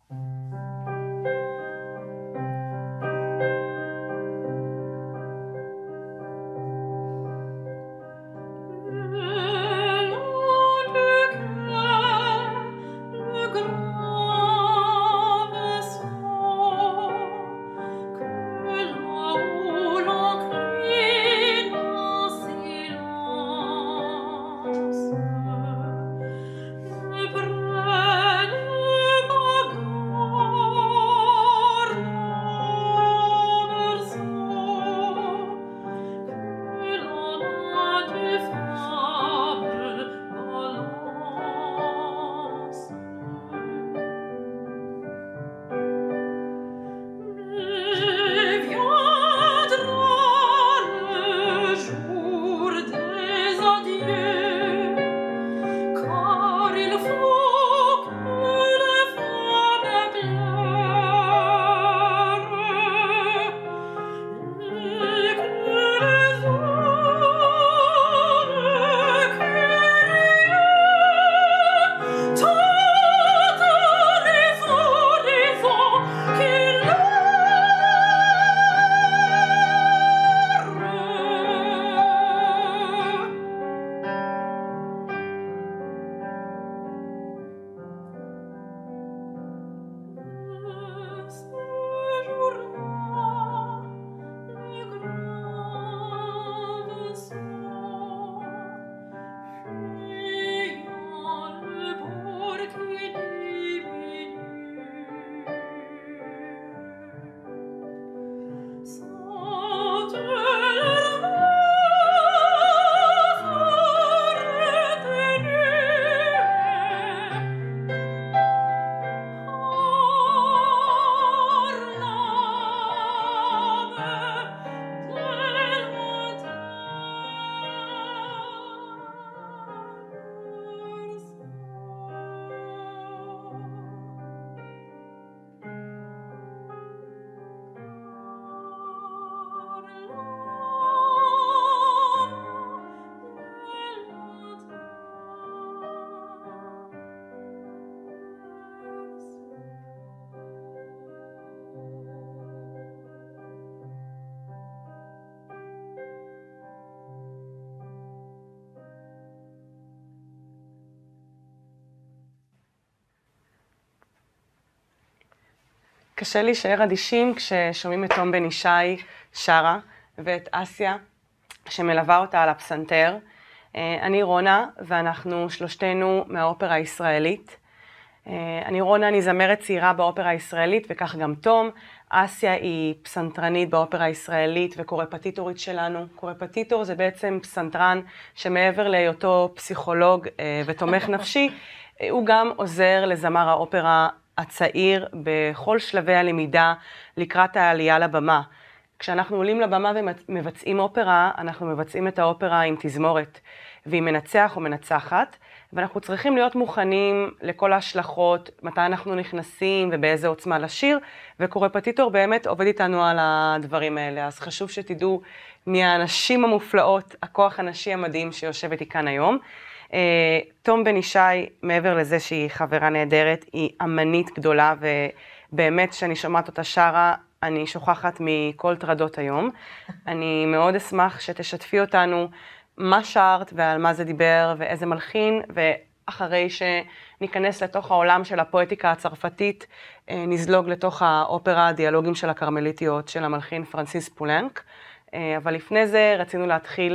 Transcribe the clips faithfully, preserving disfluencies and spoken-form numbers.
קשה להישאר אדישים כששומעים את תום בן ישי שרה ואת אסיה שמלווה אותה על הפסנתר. אני רונה ואנחנו שלושתנו מהאופרה הישראלית. אני רונה, אני זמרת צעירה באופרה הישראלית וכך גם תום. אסיה היא פסנתרנית באופרה הישראלית וקורפטיטורית שלנו. קורפטיטור זה בעצם פסנתרן שמעבר להיותו פסיכולוג ותומך נפשי, הוא גם עוזר לזמר האופרה הצעיר בכל שלבי הלמידה לקראת העלייה לבמה. כשאנחנו עולים לבמה ומבצעים אופרה, אנחנו מבצעים את האופרה עם תזמורת ועם מנצח או מנצחת, ואנחנו צריכים להיות מוכנים לכל ההשלכות, מתי אנחנו נכנסים ובאיזה עוצמה לשיר, וקורפטיטור באמת עובד איתנו על הדברים האלה. אז חשוב שתדעו מי האנשים המופלאות, הכוח הנשי המדהים שיושב איתי כאן היום. תום בן ישי, מעבר לזה שהיא חברה נהדרת, היא אמנית גדולה, ובאמת שאני שומעת אותה שרה, אני שוכחת מכל טרדות היום. אני מאוד אשמח שתשתפי אותנו מה שרת ועל מה זה דיבר ואיזה מלחין, ואחרי שניכנס לתוך העולם של הפואטיקה הצרפתית, נזלוג לתוך האופרה הדיאלוגים של הקרמליטיות של המלחין פרנסיס פולנק. אבל לפני זה רצינו להתחיל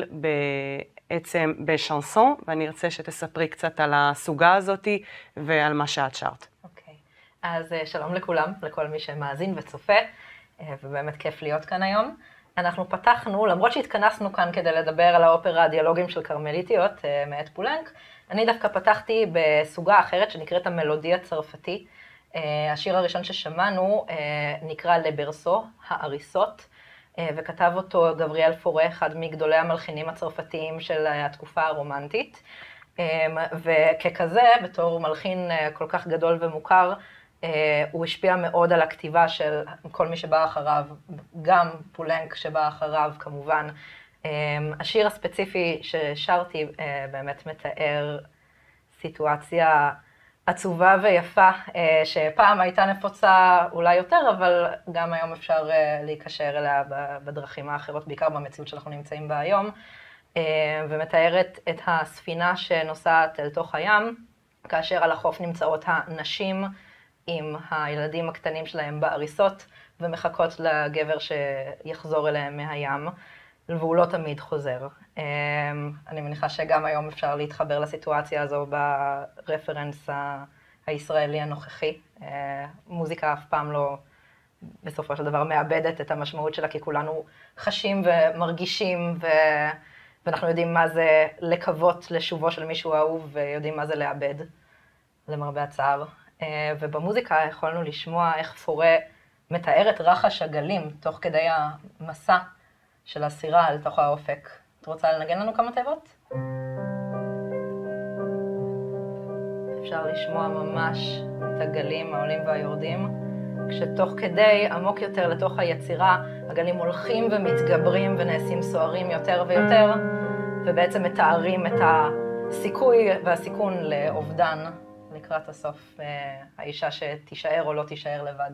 בעצם בשנסון, ואני ארצה שתספרי קצת על הסוגה הזאת ועל מה שאת שרת. אוקיי, אז שלום לכולם, לכל מי שמאזין וצופה, ובאמת כיף להיות כאן היום. אנחנו פתחנו, למרות שהתכנסנו כאן כדי לדבר על האופרה הדיאלוגים של קרמליטיות מאת פולנק, אני דווקא פתחתי בסוגה אחרת שנקראת המלודי הצרפתי. השיר הראשון ששמענו נקרא לברסו, האריסות, וכתב אותו גבריאל פורה, אחד מגדולי המלחינים הצרפתיים של התקופה הרומנטית. וככזה, בתור מלחין כל כך גדול ומוכר, הוא השפיע מאוד על הכתיבה של כל מי שבא אחריו, גם פולנק שבא אחריו כמובן. השיר הספציפי ששרתי באמת מתאר סיטואציה עצובה ויפה, שפעם הייתה נפוצה אולי יותר, אבל גם היום אפשר להיקשר אליה בדרכים האחרות, בעיקר במציאות שאנחנו נמצאים בה היום, ומתארת את הספינה שנוסעת אל תוך הים, כאשר על החוף נמצאות הנשים עם הילדים הקטנים שלהם בעריסות, ומחכות לגבר שיחזור אליהם מהים, והוא לא תמיד חוזר. אני מניחה שגם היום אפשר להתחבר לסיטואציה הזו ברפרנס הישראלי הנוכחי. מוזיקה אף פעם לא, בסופו של דבר, מאבדת את המשמעות שלה, כי כולנו חשים ומרגישים, ו... ואנחנו יודעים מה זה לקוות לשובו של מישהו אהוב, ויודעים מה זה לאבד, למרבה הצער. ובמוזיקה יכולנו לשמוע איך פורה מתאר את רחש הגלים, תוך כדי המסע של הסירה על תוך האופק. את רוצה לנגן לנו כמה תיבות? אפשר לשמוע ממש את הגלים העולים והיורדים, כשתוך כדי עמוק יותר לתוך היצירה, הגלים הולכים ומתגברים ונעשים סוערים יותר ויותר, ובעצם מתארים את הסיכוי והסיכון לאובדן לקראת הסוף, האישה שתישאר או לא תישאר לבד.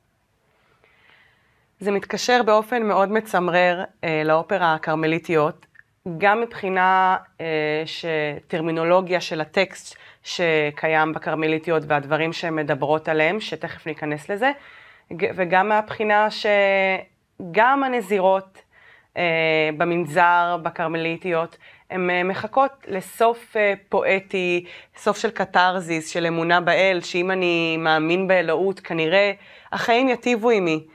זה מתקשר באופן מאוד מצמרר אה, לאופרה הקרמליטיות, גם מבחינה אה, שטרמינולוגיה של הטקסט שקיים בקרמליטיות והדברים שהן מדברות עליהם, שתכף ניכנס לזה, וגם מהבחינה שגם הנזירות אה, במנזר בקרמליטיות, הן מחכות לסוף אה, פואטי, סוף של קטרזיס, של אמונה באל, שאם אני מאמין באלוהות, כנראה החיים יטיבו עימי.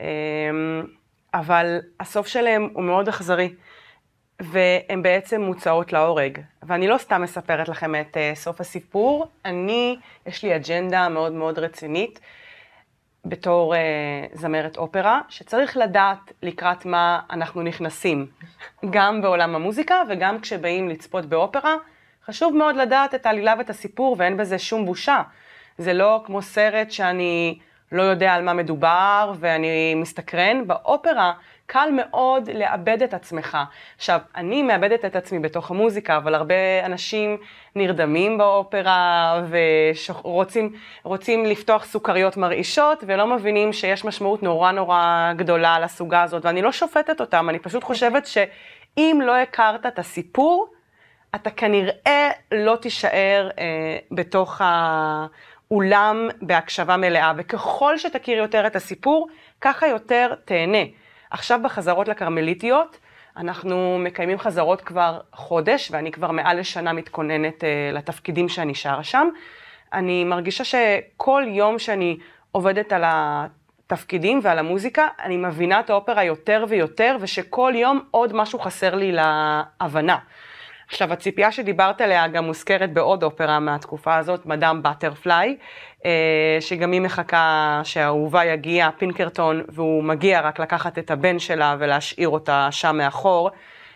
אבל הסוף שלהם הוא מאוד אכזרי, והן בעצם מוצאות להורג. ואני לא סתם מספרת לכם את סוף הסיפור, אני, יש לי אג'נדה מאוד מאוד רצינית, בתור זמרת אופרה, שצריך לדעת לקראת מה אנחנו נכנסים, גם בעולם המוזיקה וגם כשבאים לצפות באופרה, חשוב מאוד לדעת את העלילה ואת הסיפור, ואין בזה שום בושה. זה לא כמו סרט שאני לא יודע על מה מדובר ואני מסתקרן. באופרה קל מאוד לאבד את עצמך. עכשיו, אני מאבדת את עצמי בתוך המוזיקה, אבל הרבה אנשים נרדמים באופרה ורוצים רוצים לפתוח סוכריות מרעישות, ולא מבינים שיש משמעות נורא נורא גדולה לסוגה הזאת, ואני לא שופטת אותם, אני פשוט חושבת שאם לא הכרת את הסיפור, אתה כנראה לא תישאר אה, בתוך ה... אולם בהקשבה מלאה, וככל שתכיר יותר את הסיפור, ככה יותר תהנה. עכשיו בחזרות לקרמליטיות, אנחנו מקיימים חזרות כבר חודש, ואני כבר מעל לשנה מתכוננת uh, לתפקידים שאני שרה שם. אני מרגישה שכל יום שאני עובדת על התפקידים ועל המוזיקה, אני מבינה את האופרה יותר ויותר, ושכל יום עוד משהו חסר לי להבנה. עכשיו, הציפייה שדיברת עליה גם מוזכרת בעוד אופרה מהתקופה הזאת, מדאם בטרפליי, שגם היא מחכה שהאהובה יגיע, פינקרטון, והוא מגיע רק לקחת את הבן שלה ולהשאיר אותה שם מאחור,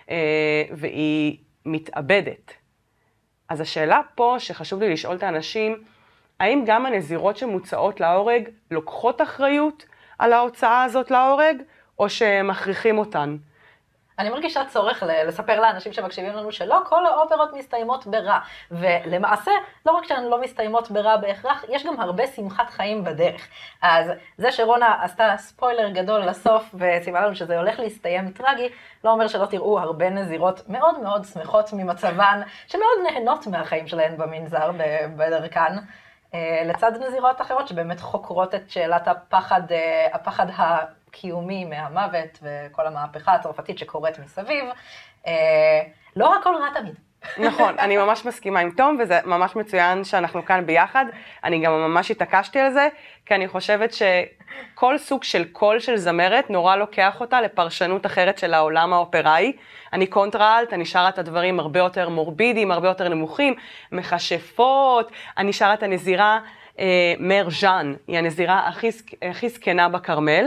והיא מתאבדת. אז השאלה פה שחשוב לי לשאול את האנשים, האם גם הנזירות שמוצאות להורג לוקחות אחריות על ההוצאה הזאת להורג, או שמכריחים אותן? אני מרגישה צורך לספר לאנשים שמקשיבים לנו שלא כל האופרות מסתיימות ברע, ולמעשה לא רק שהן לא מסתיימות ברע בהכרח, יש גם הרבה שמחת חיים בדרך. אז זה שרונה עשתה ספוילר גדול לסוף וציווה לנו שזה הולך להסתיים טרגי, לא אומר שלא תראו הרבה נזירות מאוד מאוד שמחות ממצבן, שמאוד נהנות מהחיים שלהן במנזר בדרכן, לצד נזירות אחרות שבאמת חוקרות את שאלת הפחד, הפחד ה... קיומי מהמוות וכל המהפכה הצרפתית שקורית מסביב, לא הכל רע תמיד. נכון, אני ממש מסכימה עם תום, וזה ממש מצוין שאנחנו כאן ביחד. אני גם ממש התעקשתי על זה, כי אני חושבת שכל סוג של קול של זמרת נורא לוקח אותה לפרשנות אחרת של העולם האופראי. אני קונטרלט, אני שרה את הדברים הרבה יותר מורבידים, הרבה יותר נמוכים, מכשפות, אני שרה את הנזירה מר ז'אן, היא הנזירה הכי, הכי זקנה בקרמל,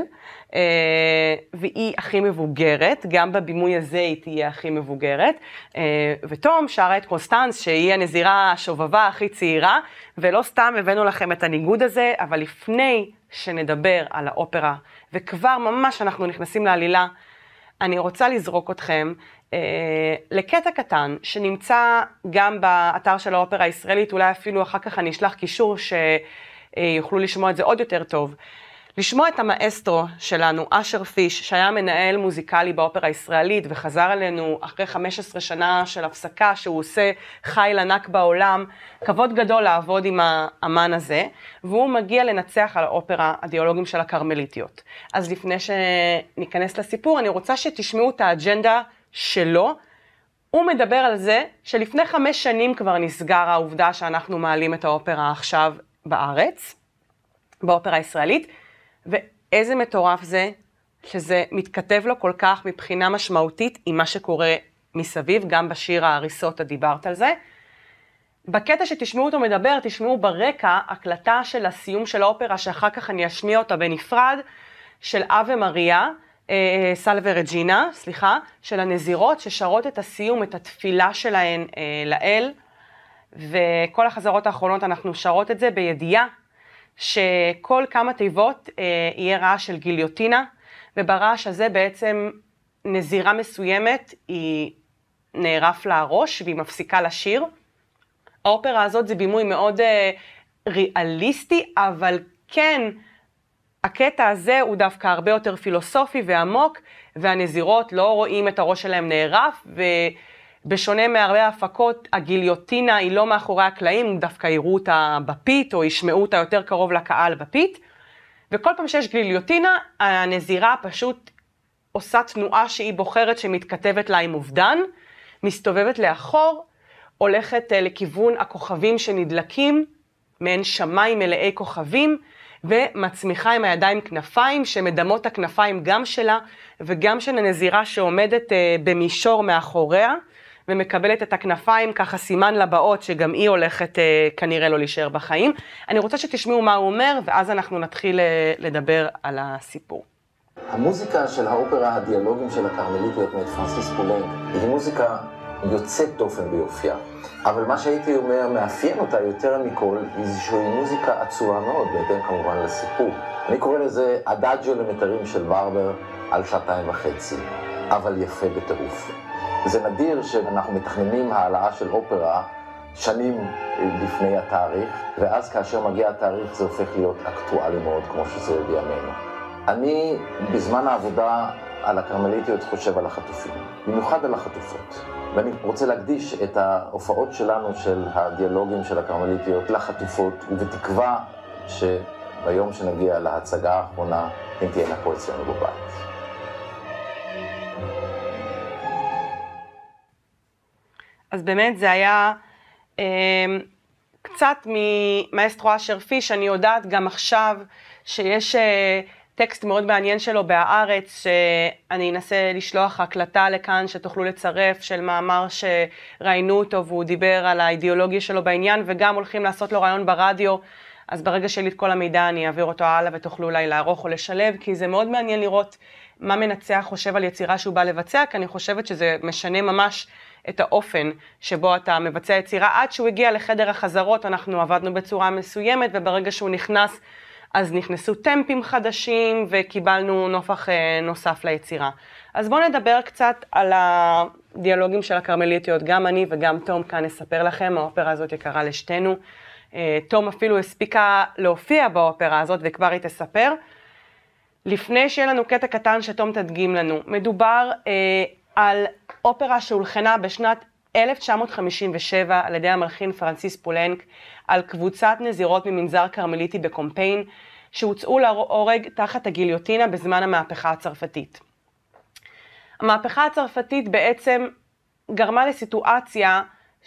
והיא הכי מבוגרת, גם בבימוי הזה היא תהיה הכי מבוגרת, ותום שרה את קונסטנס, שהיא הנזירה השובבה הכי צעירה, ולא סתם הבאנו לכם את הניגוד הזה, אבל לפני שנדבר על האופרה, וכבר ממש אנחנו נכנסים לעלילה, אני רוצה לזרוק אתכם אה, לקטע קטן שנמצא גם באתר של האופרה הישראלית, אולי אפילו אחר כך אני אשלח קישור שיוכלו לשמוע את זה עוד יותר טוב. לשמוע את המאסטרו שלנו, אשר פיש, שהיה מנהל מוזיקלי באופרה הישראלית וחזר אלינו אחרי חמש עשרה שנה של הפסקה שהוא עושה חיל ענק בעולם, כבוד גדול לעבוד עם האמן הזה, והוא מגיע לנצח על האופרה הדיאלוגים של הקרמליטיות. אז לפני שניכנס לסיפור, אני רוצה שתשמעו את האג'נדה שלו. הוא מדבר על זה שלפני חמש שנים כבר נסגר העובדה שאנחנו מעלים את האופרה עכשיו בארץ, באופרה הישראלית, ואיזה מטורף זה, שזה מתכתב לו כל כך מבחינה משמעותית עם מה שקורה מסביב, גם בשיר ההריסות דיברת על זה. בקטע שתשמעו אותו מדבר, תשמעו ברקע הקלטה של הסיום של האופרה, שאחר כך אני אשמיע אותה בנפרד, של אבה מריה, אה, סלווה רג'ינה, סליחה, של הנזירות ששרות את הסיום, את התפילה שלהן אה, לאל, וכל החזרות האחרונות אנחנו שרות את זה בידיעה, שכל כמה תיבות אה, יהיה רעש של גיליוטינה, וברעש הזה בעצם נזירה מסוימת היא נערף לה הראש והיא מפסיקה לשיר. האופרה הזאת זה בימוי מאוד אה, ריאליסטי, אבל כן, הקטע הזה הוא דווקא הרבה יותר פילוסופי ועמוק, והנזירות לא רואים את הראש שלהם נערף, ובשונה מהרבה ההפקות, הגיליוטינה היא לא מאחורי הקלעים, דווקא יראו אותה בפית, או ישמעו אותה יותר קרוב לקהל בפית, וכל פעם שיש גיליוטינה, הנזירה פשוט עושה תנועה שהיא בוחרת שמתכתבת לה עם אובדן, מסתובבת לאחור, הולכת לכיוון הכוכבים שנדלקים, מעין שמיים מלאי כוכבים, ומצמיחה עם הידיים כנפיים, שמדמות הכנפיים גם שלה, וגם של הנזירה שעומדת במישור מאחוריה, ומקבלת את הכנפיים ככה סימן לבאות, שגם היא הולכת כנראה לא להישאר בחיים. אני רוצה שתשמעו מה הוא אומר, ואז אנחנו נתחיל לדבר על הסיפור. המוזיקה של האופרה הדיאלוגים של הקרמליטיות מאת פרנסיס פולנק, היא מוזיקה יוצאת דופן ביופייה. אבל מה שהייתי אומר, מאפיין אותה יותר מכל, היא שהיא מוזיקה עצובה מאוד, בהתאם כמובן לסיפור. אני קורא לזה אדאג'ו למטרים של ברבר על שעתיים וחצי, אבל יפה בטירוף. זה נדיר שאנחנו מתכננים העלאה של אופרה שנים לפני התאריך, ואז כאשר מגיע התאריך זה הופך להיות אקטואלי מאוד, כמו שזה בימינו. אני בזמן העבודה על הקרמליטיות חושב על החטופים, במיוחד על החטופות. ואני רוצה להקדיש את ההופעות שלנו של הדיאלוגים של הקרמליטיות לחטופות, ובתקווה שביום שנגיע להצגה האחרונה, הן תהיינה פה אצלנו בבית. אז באמת זה היה אה, קצת ממאסטרו אשר פיש. אני יודעת גם עכשיו שיש אה, טקסט מאוד מעניין שלו בהארץ, שאני אנסה לשלוח הקלטה לכאן שתוכלו לצרף, של מאמר שראינו אותו והוא דיבר על האידיאולוגיה שלו בעניין, וגם הולכים לעשות לו רעיון ברדיו, אז ברגע שלי את כל המידע אני אעביר אותו הלאה ותוכלו אולי לערוך או לשלב, כי זה מאוד מעניין לראות מה מנצח חושב על יצירה שהוא בא לבצע, כי אני חושבת שזה משנה ממש את האופן שבו אתה מבצע יצירה. עד שהוא הגיע לחדר החזרות אנחנו עבדנו בצורה מסוימת, וברגע שהוא נכנס אז נכנסו טמפים חדשים וקיבלנו נופח נוסף ליצירה. אז בואו נדבר קצת על הדיאלוגים של הקרמליטיות. גם אני וגם תום כאן נספר לכם, האופרה הזאת יקרה לשתינו. תום אפילו הספיקה להופיע באופרה הזאת וכבר היא תספר. לפני שיהיה לנו קטע קטן שתום תדגים לנו, מדובר אה, על אופרה שהולחנה בשנת אלף תשע מאות חמישים ושבע על ידי המלחין פרנסיס פולנק, על קבוצת נזירות ממנזר קרמליטי בקומפיין, שהוצאו להורג תחת הגיליוטינה בזמן המהפכה הצרפתית. המהפכה הצרפתית בעצם גרמה לסיטואציה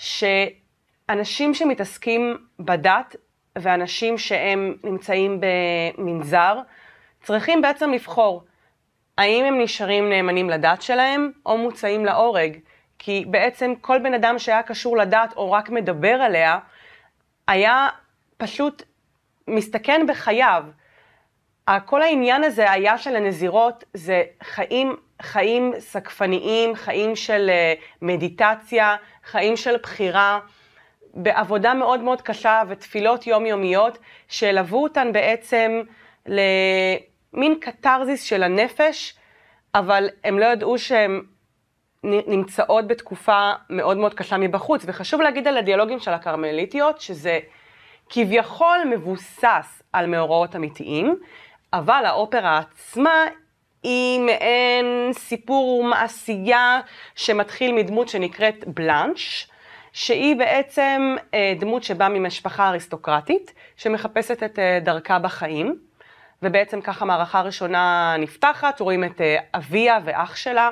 שאנשים שמתעסקים בדת, ואנשים שהם נמצאים במנזר, צריכים בעצם לבחור האם הם נשארים נאמנים לדת שלהם או מוצאים להורג. כי בעצם כל בן אדם שהיה קשור לדת או רק מדבר עליה, היה פשוט מסתכן בחייו. כל העניין הזה היה של הנזירות, זה חיים, חיים סקפניים, חיים של מדיטציה, חיים של בחירה, בעבודה מאוד מאוד קשה ותפילות יומיומיות, שלוו אותן בעצם למין קטרזיס של הנפש, אבל הם לא ידעו שהן נמצאות בתקופה מאוד מאוד קשה מבחוץ, וחשוב להגיד על הדיאלוגים של הקרמליטיות, שזה כביכול מבוסס על מאורעות אמיתיים, אבל האופרה עצמה היא מעין סיפור מעשייה שמתחיל מדמות שנקראת בלנש, שהיא בעצם דמות שבאה ממשפחה אריסטוקרטית, שמחפשת את דרכה בחיים, ובעצם ככה מערכה ראשונה נפתחת, רואים את אביה ואח שלה,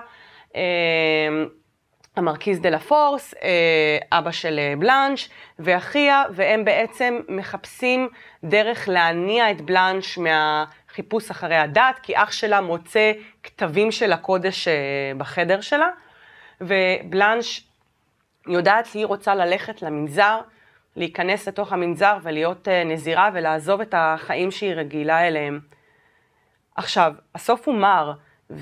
המרקיז דה לה פורס, אבא של בלנש ואחיה, והם בעצם מחפשים דרך להניע את בלנש מהחיפוש אחרי הדת, כי אח שלה מוצא כתבים של הקודש בחדר שלה, ובלנש יודעת שהיא רוצה ללכת למנזר, להיכנס לתוך המנזר ולהיות נזירה ולעזוב את החיים שהיא רגילה אליהם. עכשיו, הסוף הוא מר,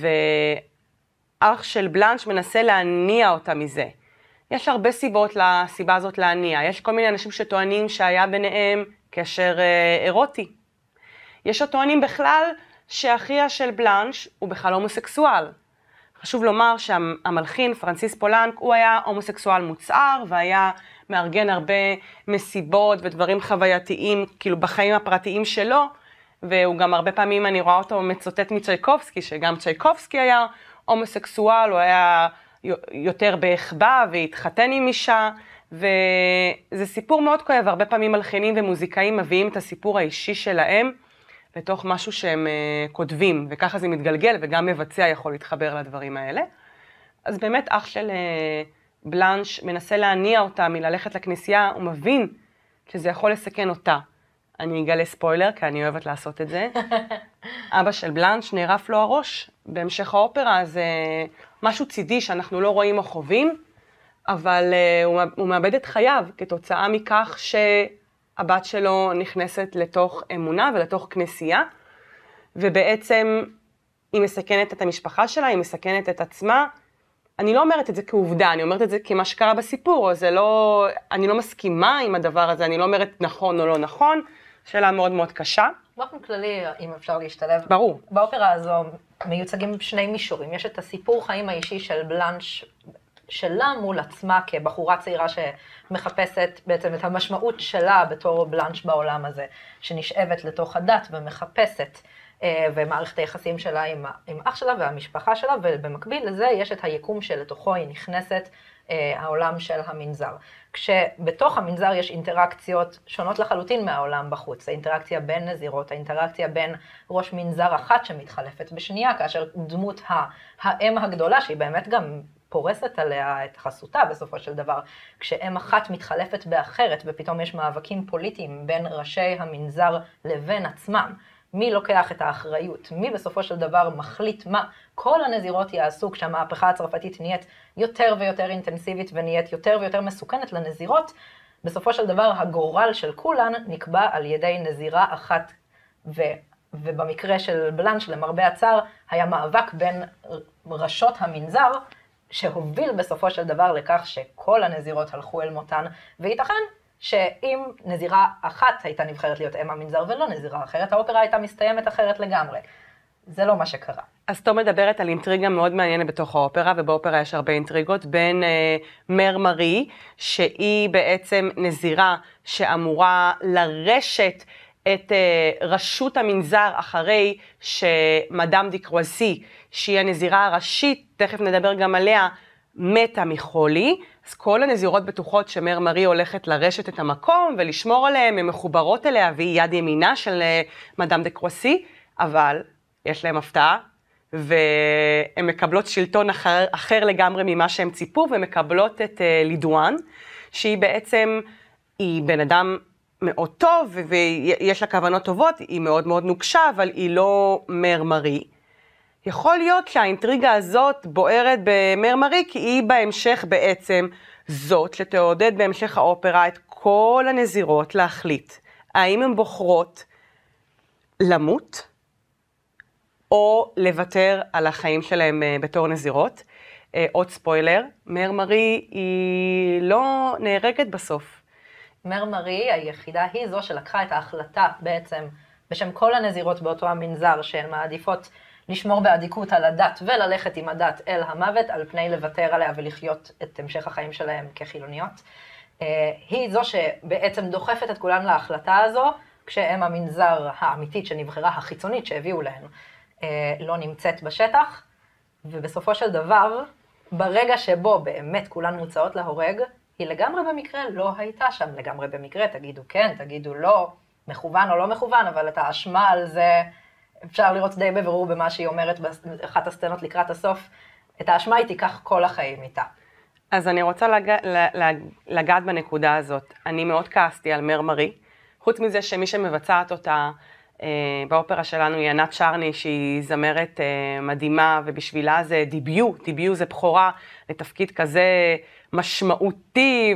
ואח של בלנש מנסה להניע אותה מזה. יש הרבה סיבות לסיבה הזאת להניע. יש כל מיני אנשים שטוענים שהיה ביניהם קשר אירוטי. יש הטוענים בכלל שאחיה של בלנש הוא בכלל הומוסקסואל. חשוב לומר שהמלחין, פרנסיס פולנק, הוא היה הומוסקסואל מוצהר, והיה מארגן הרבה מסיבות ודברים חווייתיים, כאילו בחיים הפרטיים שלו, והוא גם הרבה פעמים, אני רואה אותו מצוטט מצ'ייקובסקי, שגם צ'ייקובסקי היה הומוסקסואל, הוא היה יותר בהחבא והתחתן עם אישה, וזה סיפור מאוד כואב, הרבה פעמים מלחינים ומוזיקאים מביאים את הסיפור האישי שלהם, לתוך משהו שהם uh, כותבים, וככה זה מתגלגל, וגם מבצע יכול להתחבר לדברים האלה. אז באמת אח של uh, בלנש מנסה להניע אותה מללכת לכנסייה, הוא מבין שזה יכול לסכן אותה. אני אגלה ספוילר, כי אני אוהבת לעשות את זה. אבא של בלנש נערף לו הראש בהמשך האופרה, זה משהו צידי שאנחנו לא רואים או חווים, אבל uh, הוא, הוא מאבד את חייו כתוצאה מכך ש... הבת שלו נכנסת לתוך אמונה ולתוך כנסייה, ובעצם היא מסכנת את המשפחה שלה, היא מסכנת את עצמה. אני לא אומרת את זה כעובדה, אני אומרת את זה כמה שקרה בסיפור, זה לא, אני לא מסכימה עם הדבר הזה, אני לא אומרת נכון או לא נכון, שאלה מאוד מאוד קשה. באופן כללי, אם אפשר להשתלב, ברור. באופרה הזו מיוצגים שני מישורים, יש את הסיפור חיים האישי של בלנש, שלה מול עצמה כבחורה צעירה שמחפשת בעצם את המשמעות שלה בתור בלנש בעולם הזה, שנשאבת לתוך הדת ומחפשת ומערכת היחסים שלה עם, עם אח שלה והמשפחה שלה, ובמקביל לזה יש את היקום שלתוכו היא נכנסת, העולם של המנזר. כשבתוך המנזר יש אינטראקציות שונות לחלוטין מהעולם בחוץ, האינטראקציה בין נזירות, האינטראקציה בין ראש מנזר אחת שמתחלפת בשנייה, כאשר דמות האם הגדולה, שהיא באמת גם פורסת עליה את חסותה בסופו של דבר, כשאם אחת מתחלפת באחרת ופתאום יש מאבקים פוליטיים בין ראשי המנזר לבין עצמם, מי לוקח את האחריות, מי בסופו של דבר מחליט מה כל הנזירות יעשו כשהמהפכה הצרפתית נהיית יותר ויותר אינטנסיבית ונהיית יותר ויותר מסוכנת לנזירות, בסופו של דבר הגורל של כולן נקבע על ידי נזירה אחת, ו, ובמקרה של בלנש למרבה הצער היה מאבק בין ראשות המנזר, שהוביל בסופו של דבר לכך שכל הנזירות הלכו אל מותן, וייתכן שאם נזירה אחת הייתה נבחרת להיות אם המנזר ולא נזירה אחרת, האופרה הייתה מסתיימת אחרת לגמרי. זה לא מה שקרה. אז תום מדברת על אינטריגה מאוד מעניינת בתוך האופרה, ובאופרה יש הרבה אינטריגות, בין אה, מר מארי, שהיא בעצם נזירה שאמורה לרשת את אה, רשות המנזר אחרי שמדאם די קרואזי, שהיא הנזירה הראשית, תכף נדבר גם עליה, מתה מחולי, אז כל הנזירות בטוחות שמר מארי הולכת לרשת את המקום ולשמור עליהם, הן מחוברות אליה, והיא יד ימינה של מדאם דה קרואזי, אבל יש להם הפתעה, והן מקבלות שלטון אחר, אחר לגמרי ממה שהם ציפו, ומקבלות את uh, לידואן, שהיא בעצם, היא בן אדם מאוד טוב, ויש לה כוונות טובות, היא מאוד מאוד נוקשה, אבל היא לא מר מארי. יכול להיות שהאינטריגה הזאת בוערת במר מארי, כי היא בהמשך בעצם זאת שתעודד בהמשך האופרה את כל הנזירות להחליט. האם הן בוחרות למות, או לוותר על החיים שלהם בתור נזירות. עוד ספוילר, מר מארי היא לא נהרגת בסוף. מר מארי היחידה היא זו שלקחה את ההחלטה בעצם בשם כל הנזירות באותו המנזר שהן מעדיפות לשמור באדיקות על הדת וללכת עם הדת אל המוות, על פני לוותר עליה ולחיות את המשך החיים שלהם כחילוניות. היא זו שבעצם דוחפת את כולן להחלטה הזו, כשהם המנזר האמיתית שנבחרה, החיצונית שהביאו להן, לא נמצאת בשטח, ובסופו של דבר, ברגע שבו באמת כולן מוצאות להורג, היא לגמרי במקרה לא הייתה שם, לגמרי במקרה, תגידו כן, תגידו לא, מכוון או לא מכוון, אבל את האשמה על זה אפשר לראות די בבירור במה שהיא אומרת באחת הסצנות לקראת הסוף, את האשמה היא תיקח כל החיים איתה. אז אני רוצה לג... לגעת בנקודה הזאת. אני מאוד כעסתי על מר מרי, חוץ מזה שמי שמבצעת אותה אה, באופרה שלנו היא ענת שרני, שהיא זמרת אה, מדהימה, ובשבילה זה דיביו, דיביו זה בחורה לתפקיד כזה משמעותי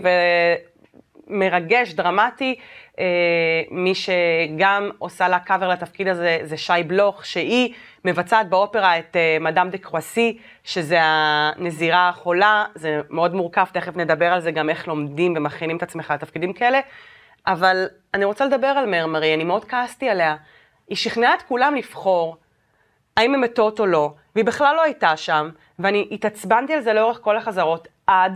ומרגש, דרמטי. אה, מי שגם עושה לה קאבר לתפקיד הזה זה שי בלוך, שהיא מבצעת באופרה את אה, מדאם דה קרואסי, שזה הנזירה החולה, זה מאוד מורכב, תכף נדבר על זה גם איך לומדים ומכינים את עצמך לתפקידים כאלה, אבל אני רוצה לדבר על מר מרי, אני מאוד כעסתי עליה. היא שכנעה את כולם לבחור האם הם מתות או לא, והיא בכלל לא הייתה שם, ואני התעצבנתי על זה לאורך כל החזרות, עד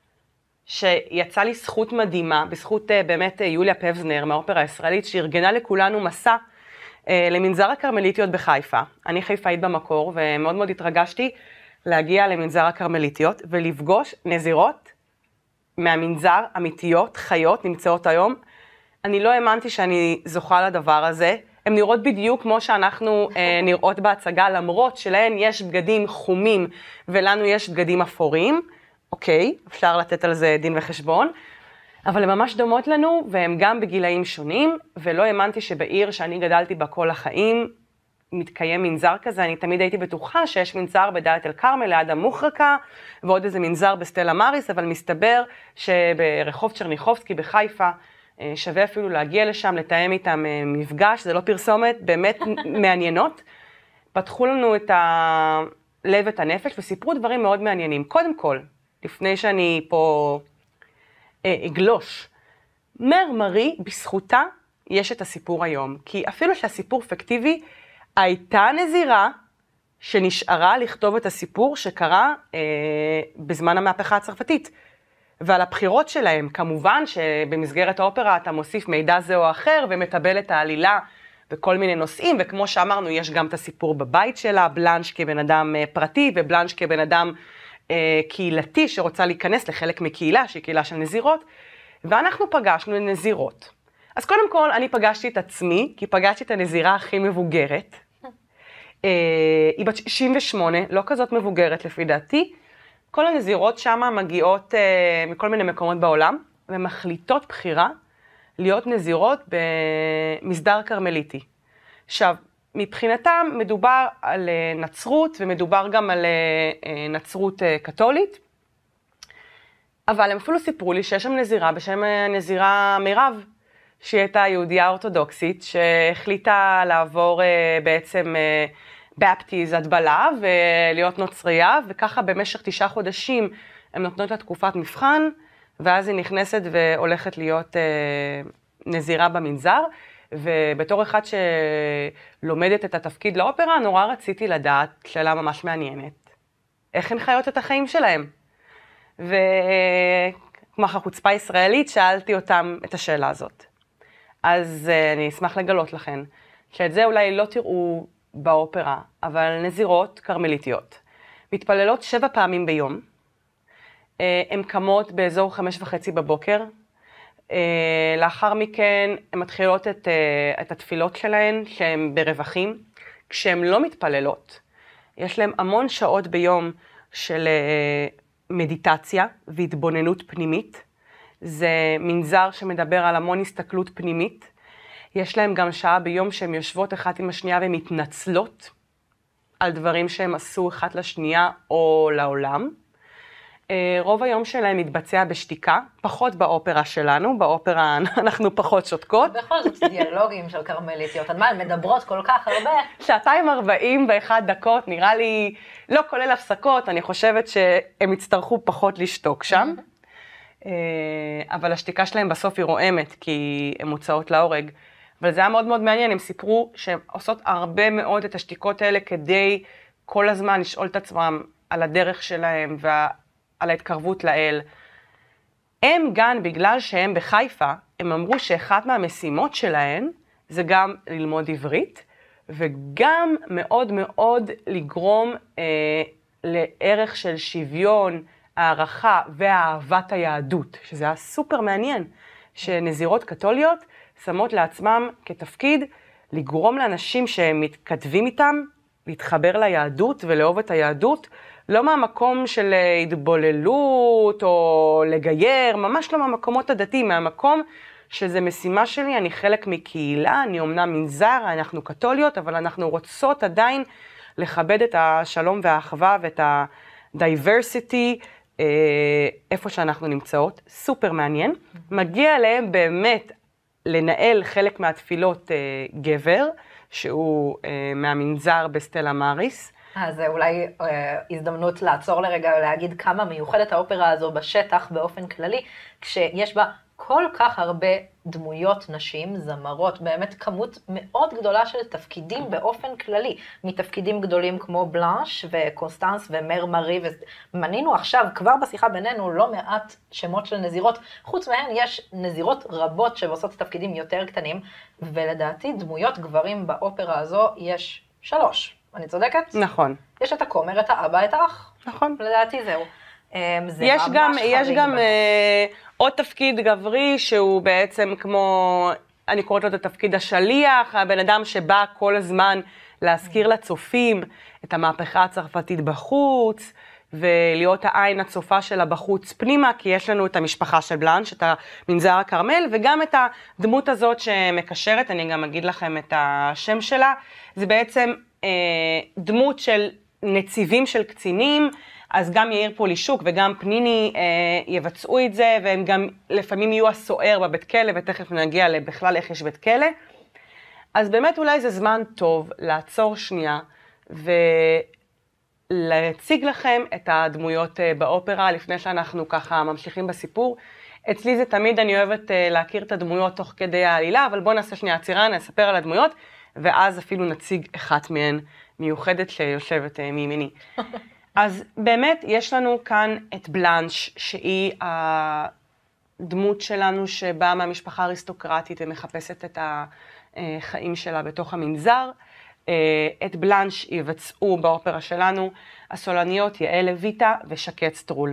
שיצא לי זכות מדהימה, בזכות באמת יוליה פבזנר מהאופרה הישראלית, שארגנה לכולנו מסע למנזר הקרמליטיות בחיפה. אני חיפאית במקור, ומאוד מאוד התרגשתי להגיע למנזר הקרמליטיות, ולפגוש נזירות מהמנזר, אמיתיות, חיות, נמצאות היום. אני לא האמנתי שאני זוכה לדבר הזה. הן נראות בדיוק כמו שאנחנו אה, נראות בהצגה, למרות שלהן יש בגדים חומים, ולנו יש בגדים אפורים. אוקיי, אפשר לתת על זה דין וחשבון. אבל הן ממש דומות לנו, והן גם בגילאים שונים, ולא האמנתי שבעיר שאני גדלתי בה כל החיים, מתקיים מנזר כזה. אני תמיד הייתי בטוחה שיש מנזר בדלית אל כרמל, ליד המוחרקה, ועוד איזה מנזר בסטלה מאריס, אבל מסתבר שברחוב צ'רניחובסקי בחיפה, שווה אפילו להגיע לשם, לתאם איתם מפגש, זה לא פרסומת, באמת מעניינות. פתחו לנו את הלב ואת הנפש, וסיפרו דברים מאוד מעניינים. קודם כל, לפני שאני פה אגלוש, מר מרי, בזכותה יש את הסיפור היום, כי אפילו שהסיפור פיקטיבי, הייתה נזירה שנשארה לכתוב את הסיפור שקרה אה, בזמן המהפכה הצרפתית. ועל הבחירות שלהם, כמובן שבמסגרת האופרה אתה מוסיף מידע זה או אחר, ומטבל את העלילה בכל מיני נושאים, וכמו שאמרנו, יש גם את הסיפור בבית שלה, בלנש כבן אדם אה, פרטי, ובלנש כבן אדם אה, קהילתי, שרוצה להיכנס לחלק מקהילה, שהיא קהילה של נזירות, ואנחנו פגשנו נזירות. אז קודם כל, אני פגשתי את עצמי, כי פגשתי את הנזירה הכי מבוגרת, היא בת שישים ושמונה, לא כזאת מבוגרת לפי דעתי. כל הנזירות שם מגיעות מכל מיני מקומות בעולם, ומחליטות בחירה להיות נזירות במסדר קרמליטי. עכשיו, מבחינתם מדובר על נצרות, ומדובר גם על נצרות קתולית, אבל הם אפילו סיפרו לי שיש שם נזירה בשם נזירה מירב, שהיא הייתה יהודייה אורתודוקסית, שהחליטה לעבור בעצם בפטיז, הדבלה, ולהיות נוצרייה, וככה במשך תשעה חודשים הם נותנות לה תקופת מבחן, ואז היא נכנסת והולכת להיות נזירה במנזר, ובתור אחד שלומדת את התפקיד לאופרה, נורא רציתי לדעת, שאלה ממש מעניינת, איך הן חיות את החיים שלהם. וכמו החוצפה ישראלית, שאלתי אותם את השאלה הזאת. אז אני אשמח לגלות לכן, שאת זה אולי לא תראו באופרה, אבל נזירות קרמליטיות. מתפללות שבע פעמים ביום, הן קמות באזור חמש וחצי בבוקר, לאחר מכן הן מתחילות את, את התפילות שלהן, שהן ברווחים. כשהן לא מתפללות, יש להן המון שעות ביום של מדיטציה והתבוננות פנימית. זה מנזר שמדבר על המון הסתכלות פנימית. יש להם גם שעה ביום שהן יושבות אחת עם השנייה ומתנצלות על דברים שהם עשו אחת לשנייה או לעולם. רוב היום שלהם מתבצע בשתיקה, פחות באופרה שלנו, באופרה אנחנו פחות שותקות. בכל זאת דיאלוגים של קרמליטיות, על מה הן מדברות כל כך הרבה? שעתיים ארבעים ואחת דקות, נראה לי, לא כולל הפסקות, אני חושבת שהם יצטרכו פחות לשתוק שם. אבל השתיקה שלהם בסוף היא רועמת, כי הן מוצאות להורג. אבל זה היה מאוד מאוד מעניין, הם סיפרו שהן עושות הרבה מאוד את השתיקות האלה כדי כל הזמן לשאול את עצמם על הדרך שלהם ועל ההתקרבות לאל. הם גם, בגלל שהם בחיפה, הם אמרו שאחת מהמשימות שלהם זה גם ללמוד עברית, וגם מאוד מאוד לגרום אה, לערך של שוויון, הערכה ואהבת היהדות, שזה היה סופר מעניין, שנזירות קתוליות שמות לעצמם כתפקיד לגרום לאנשים שהם מתכתבים איתם, להתחבר ליהדות ולאהוב את היהדות, לא מהמקום של התבוללות או לגייר, ממש לא מהמקומות הדתיים, מהמקום שזה משימה שלי, אני חלק מקהילה, אני אומנם מנזר, אנחנו קתוליות, אבל אנחנו רוצות עדיין לכבד את השלום והאחווה ואת ה-diversity, איפה שאנחנו נמצאות, סופר מעניין. מגיע אליהם באמת לנהל חלק מהתפילות גבר, שהוא מהמנזר בסטלה מאריס. אז אולי אה, הזדמנות לעצור לרגע ולהגיד כמה מיוחדת האופרה הזו בשטח באופן כללי, כשיש בה כל כך הרבה דמויות נשים, זמרות, באמת כמות מאוד גדולה של תפקידים באופן כללי, מתפקידים גדולים כמו בלאנש וקונסטנס ומר מארי, ומנינו עכשיו כבר בשיחה בינינו לא מעט שמות של נזירות, חוץ מהן יש נזירות רבות שעושות תפקידים יותר קטנים, ולדעתי דמויות גברים באופרה הזו יש שלוש. אני צודקת? נכון. יש את הכומר, את האבא, את האח. נכון. לדעתי זהו. זה יש ממש גם, חריג. יש גם אה, עוד תפקיד גברי שהוא בעצם כמו, אני קוראת לו את התפקיד השליח, הבן אדם שבא כל הזמן להזכיר לצופים את המהפכה הצרפתית בחוץ, ולהיות העין הצופה שלה בחוץ פנימה, כי יש לנו את המשפחה של בלאנש, את המנזר הכרמל, וגם את הדמות הזאת שמקשרת, אני גם אגיד לכם את השם שלה, זה בעצם אה, דמות של נציבים של קצינים, אז גם יאיר פולישוק וגם פניני אה, יבצעו את זה, והם גם לפעמים יהיו הסוער בבית כלא, ותכף נגיע לבכלל איך יש בית כלא. אז באמת אולי זה זמן טוב לעצור שנייה, ולהציג לכם את הדמויות אה, באופרה, לפני שאנחנו ככה ממשיכים בסיפור. אצלי זה תמיד, אני אוהבת אה, להכיר את הדמויות תוך כדי העלילה, אבל בואו נעשה שנייה עצירה, נספר על הדמויות, ואז אפילו נציג אחת מהן מיוחדת שיושבת אה, מימיני. אז באמת יש לנו כאן את בלאנש, שהיא הדמות שלנו שבאה מהמשפחה האריסטוקרטית ומחפשת את החיים שלה בתוך המנזר. את בלאנש יבצעו באופרה שלנו הסולניות יעל לויטה ושקד סטרול.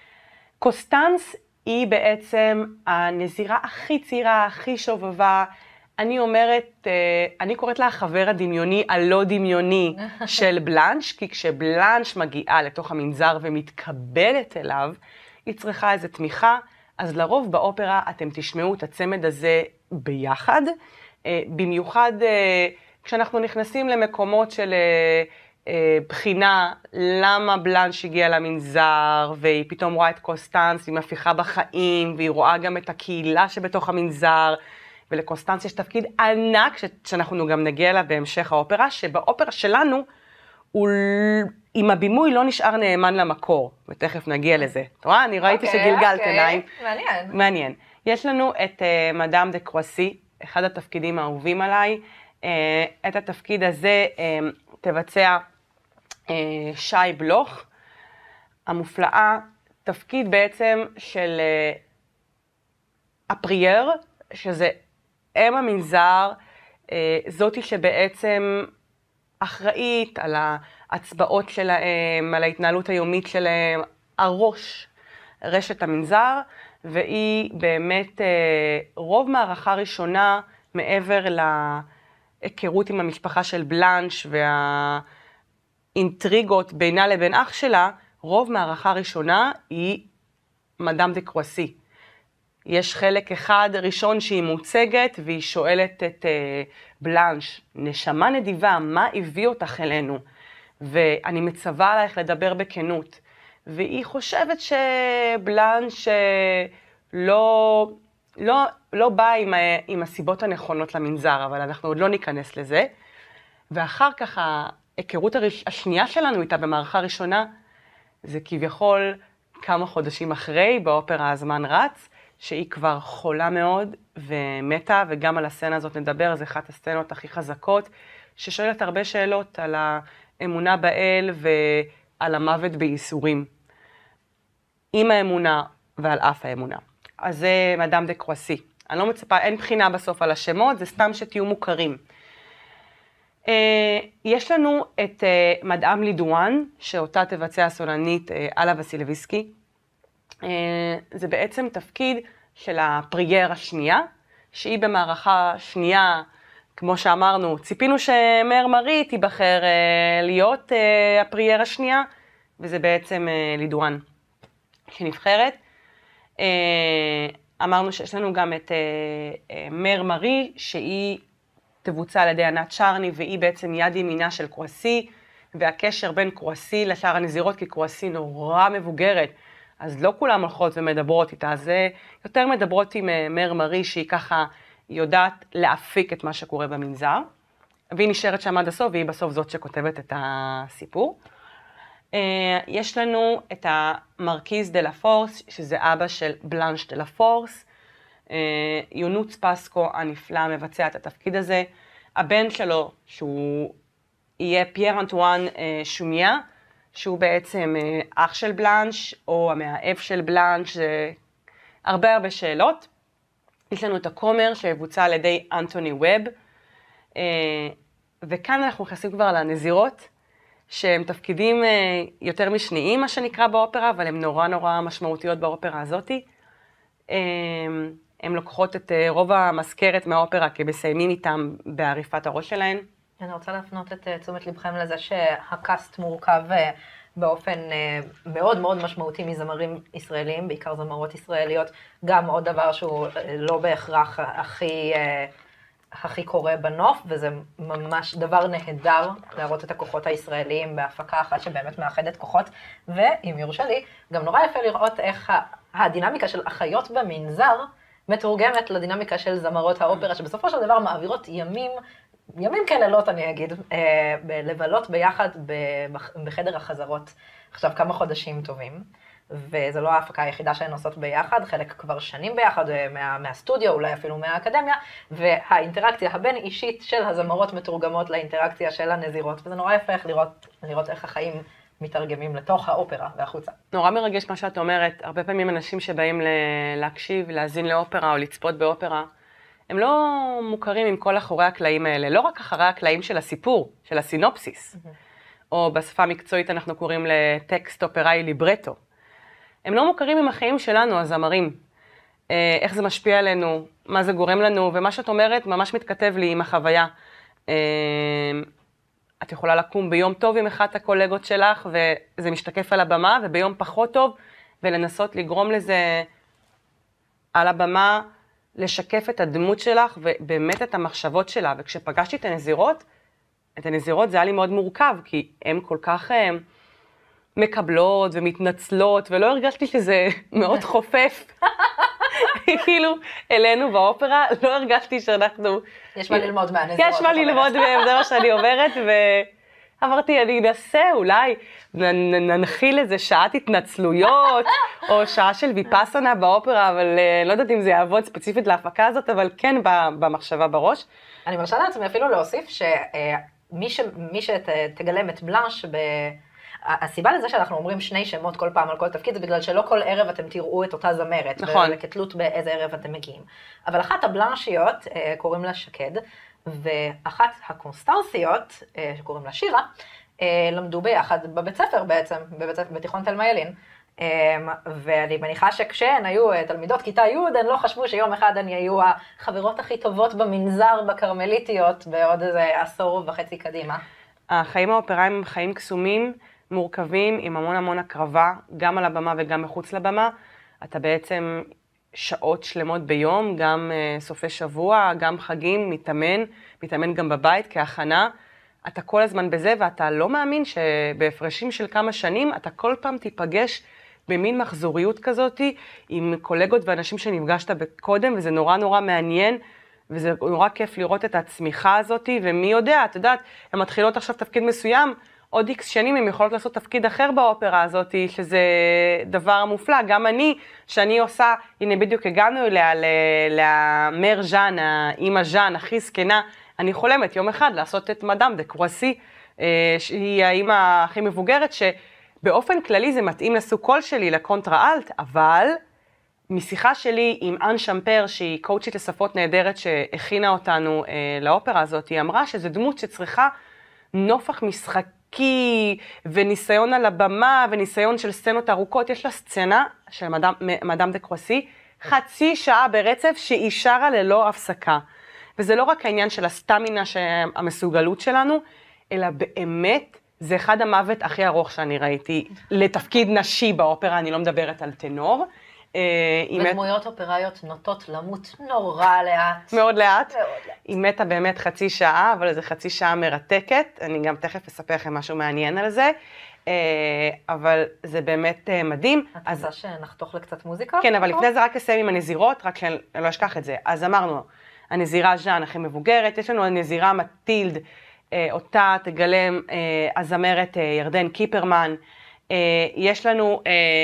קוסטנס היא בעצם הנזירה הכי צעירה, הכי שובבה, אני אומרת, אני קוראת לה החבר הדמיוני, הלא דמיוני של בלאנש, כי כשבלאנש מגיעה לתוך המנזר ומתקבלת אליו, היא צריכה איזו תמיכה, אז לרוב באופרה אתם תשמעו את הצמד הזה ביחד, במיוחד כשאנחנו נכנסים למקומות של בחינה, למה בלאנש הגיעה למנזר, והיא פתאום רואה את קוסטנס, היא מפיחה בחיים, והיא רואה גם את הקהילה שבתוך המנזר, ולקוסטנס יש תפקיד ענק, שאנחנו גם נגיע אליו בהמשך האופרה, שבאופרה שלנו, הוא, עם הבימוי לא נשאר נאמן למקור, ותכף נגיע לזה. אתה רואה? אני ראיתי okay, שגלגלת עיניים. Okay. מעניין. מעניין. יש לנו את uh, מדאם דה קרואסי, אחד התפקידים האהובים עליי. Uh, את התפקיד הזה uh, תבצע uh, שי בלוך, המופלאה, תפקיד בעצם של uh, הפרייר, שזה אם המנזר, זאתי שבעצם אחראית על ההצבעות שלהם, על ההתנהלות היומית שלהם, הראש, רשת המנזר, והיא באמת רוב מערכה ראשונה מעבר להיכרות עם המשפחה של בלאנש והאינטריגות בינה לבין אח שלה, רוב מערכה ראשונה היא מדאם דה קרואסי. יש חלק אחד ראשון שהיא מוצגת, והיא שואלת את uh, בלאנש, נשמה נדיבה, מה הביא אותך אלינו? ואני מצווה עלייך לדבר בכנות. והיא חושבת שבלאנש לא, לא, לא באה עם, עם הסיבות הנכונות למנזר, אבל אנחנו עוד לא ניכנס לזה. ואחר כך ההיכרות הראש... השנייה שלנו איתה במערכה ראשונה, זה כביכול כמה חודשים אחרי, באופרה הזמן רץ, שהיא כבר חולה מאוד ומתה, וגם על הסצנה הזאת נדבר, זו אחת הסצנות הכי חזקות, ששואלת הרבה שאלות על האמונה באל ועל המוות בייסורים. עם האמונה ועל אף האמונה. אז זה מדאם דה קרואסי. אני לא מצפה, אין בחינה בסוף על השמות, זה סתם שתהיו מוכרים. יש לנו את מדאם לידואן, שאותה תבצע הסולנית אלה וסילביסקי. זה בעצם תפקיד של הפרייר השנייה, שהיא במערכה שנייה, כמו שאמרנו, ציפינו שמר מארי תיבחר להיות הפרייר השנייה, וזה בעצם לידואן שנבחרת. אמרנו שיש לנו גם את מר מארי, שהיא תבוצע על ידי ענת שרני, והיא בעצם יד ימינה של קרואסי, והקשר בין קרואסי לשאר הנזירות, כי קרואסי נורא מבוגרת, אז לא כולם הולכות ומדברות איתה, אז יותר מדברות עם מר מארי, שהיא ככה יודעת להפיק את מה שקורה במנזר, והיא נשארת שם עד הסוף, והיא בסוף זאת שכותבת את הסיפור. יש לנו את המרקיז דה לה פורס, שזה אבא של בלאנש דה לה פורס, יונוץ פסקו הנפלא מבצע את התפקיד הזה, הבן שלו, שהוא יהיה פייר אנטואן שומיה, שהוא בעצם אח של בלאנש, או המאהב של בלאנש, זה הרבה הרבה שאלות. יש לנו את הכומר שיבוצע על ידי אנטוני ווב, וכאן אנחנו נכנסים כבר לנזירות, שהם תפקידים יותר משניים, מה שנקרא באופרה, אבל הם נורא נורא משמעותיות באופרה הזאת. הן לוקחות את רוב המזכרת מהאופרה, כי מסיימים איתם בעריפת הראש שלהן. אני רוצה להפנות את תשומת לבכם לזה שהקאסט מורכב באופן מאוד מאוד משמעותי מזמרים ישראלים, בעיקר זמרות ישראליות, גם עוד דבר שהוא לא בהכרח הכי, הכי קורה בנוף, וזה ממש דבר נהדר להראות את הכוחות הישראליים בהפקה אחת שבאמת מאחדת כוחות, ואם יורשה לי, גם נורא יפה לראות איך הדינמיקה של אחיות במנזר מתורגמת לדינמיקה של זמרות האופרה, שבסופו של דבר מעבירות ימים, ימים כלילות אני אגיד, לבלות ביחד בחדר החזרות, עכשיו כמה חודשים טובים, וזו לא ההפקה היחידה שהן עושות ביחד, חלק כבר שנים ביחד מה, מהסטודיו, אולי אפילו מהאקדמיה, והאינטראקציה הבין אישית של הזמרות מתורגמות לאינטראקציה של הנזירות, וזה נורא יפה איך לראות, לראות איך החיים מתרגמים לתוך האופרה והחוצה. נורא מרגש מה שאת אומרת, הרבה פעמים אנשים שבאים להקשיב, להזין לאופרה או לצפות באופרה, הם לא מוכרים עם כל אחורי הקלעים האלה, לא רק אחרי הקלעים של הסיפור, של הסינופסיס, mm-hmm. או בשפה מקצועית אנחנו קוראים לטקסט אופראי ליברטו. הם לא מוכרים עם החיים שלנו, הזמרים, איך זה משפיע עלינו, מה זה גורם לנו, ומה שאת אומרת ממש מתכתב לי עם החוויה. את יכולה לקום ביום טוב עם אחת הקולגות שלך, וזה משתקף על הבמה, וביום פחות טוב, ולנסות לגרום לזה על הבמה, לשקף את הדמות שלך, ובאמת את המחשבות שלה. וכשפגשתי את הנזירות, את הנזירות זה היה לי מאוד מורכב, כי הן כל כך הם, מקבלות ומתנצלות, ולא הרגשתי שזה מאוד חופף. כאילו, אלינו באופרה, לא הרגשתי שאנחנו... יש מה ללמוד מהנזירות. יש מה ללמוד מהם, זה מה שאני אומרת, ואמרתי, אני אנסה, אולי ננחיל איזה שעת התנצלויות, או שעה של ויפאסנה באופרה, אבל לא יודעת אם זה יעבוד ספציפית להפקה הזאת, אבל כן במחשבה בראש. אני מרשה לעצמי אפילו להוסיף שמי שתגלם את בלאנש ב... הסיבה לזה שאנחנו אומרים שני שמות כל פעם על כל תפקיד, זה בגלל שלא כל ערב אתם תראו את אותה זמרת, נכון. וכתלות באיזה ערב אתם מגיעים. אבל אחת הבלאנשיות, קוראים לה שקד, ואחת הקונסטרסיות, שקוראים לה שירה, למדו ביחד בבית ספר בעצם, בבית ספר, בתיכון תלמה ילין. ואני מניחה שכשהן היו תלמידות כיתה י', הן לא חשבו שיום אחד הן יהיו החברות הכי טובות במנזר בקרמליטיות, בעוד איזה עשור וחצי קדימה. החיים האופראיים הם חיים קסומים, מורכבים, עם המון המון הקרבה, גם על הבמה וגם מחוץ לבמה. אתה בעצם שעות שלמות ביום, גם סופי שבוע, גם חגים, מתאמן, מתאמן גם בבית כהכנה. אתה כל הזמן בזה, ואתה לא מאמין שבהפרשים של כמה שנים, אתה כל פעם תיפגש במין מחזוריות כזאת, עם קולגות ואנשים שנפגשת קודם, וזה נורא נורא מעניין, וזה נורא כיף לראות את הצמיחה הזאת, ומי יודע, את יודעת, הן מתחילות עכשיו תפקיד מסוים, עוד איקס שנים הם יכולות לעשות תפקיד אחר באופרה הזאת, שזה דבר מופלא. גם אני, שאני עושה, הנה בדיוק הגענו אליה, למר ז'אן, האמא ז'אן, הכי זקנה, אני חולמת יום אחד לעשות את מדאם דה קרואסי, שהיא האמא הכי מבוגרת, שבאופן כללי זה מתאים לסוג קול שלי, לקונטרה אלט, אבל משיחה שלי עם אן שמפר, שהיא קואוצ'ית לשפות נהדרת שהכינה אותנו אה, לאופרה הזאת, היא אמרה שזו דמות שצריכה נופח משחקי וניסיון על הבמה וניסיון של סצנות ארוכות. יש לה סצנה של מדאם, מדאם דה קרואסי, חצי שעה ברצף שהיא שרה ללא הפסקה. וזה לא רק העניין של הסטמינה, המסוגלות שלנו, אלא באמת זה אחד המוות הכי ארוך שאני ראיתי לתפקיד נשי באופרה, אני לא מדברת על טנור. ודמויות אופראיות נוטות למות נורא לאט. מאוד לאט. היא מתה באמת חצי שעה, אבל זו חצי שעה מרתקת. אני גם תכף אספר לכם משהו מעניין על זה. אבל זה באמת מדהים. את רוצה שנחתוך לקצת מוזיקה? כן, אבל לפני זה רק אסיים עם הנזירות, רק שאני לא אשכח את זה. אז אמרנו, הנזירה ז'אן הכי מבוגרת, יש לנו הנזירה מטילד, אותה תגלם הזמרת ירדן קיפרמן. יש לנו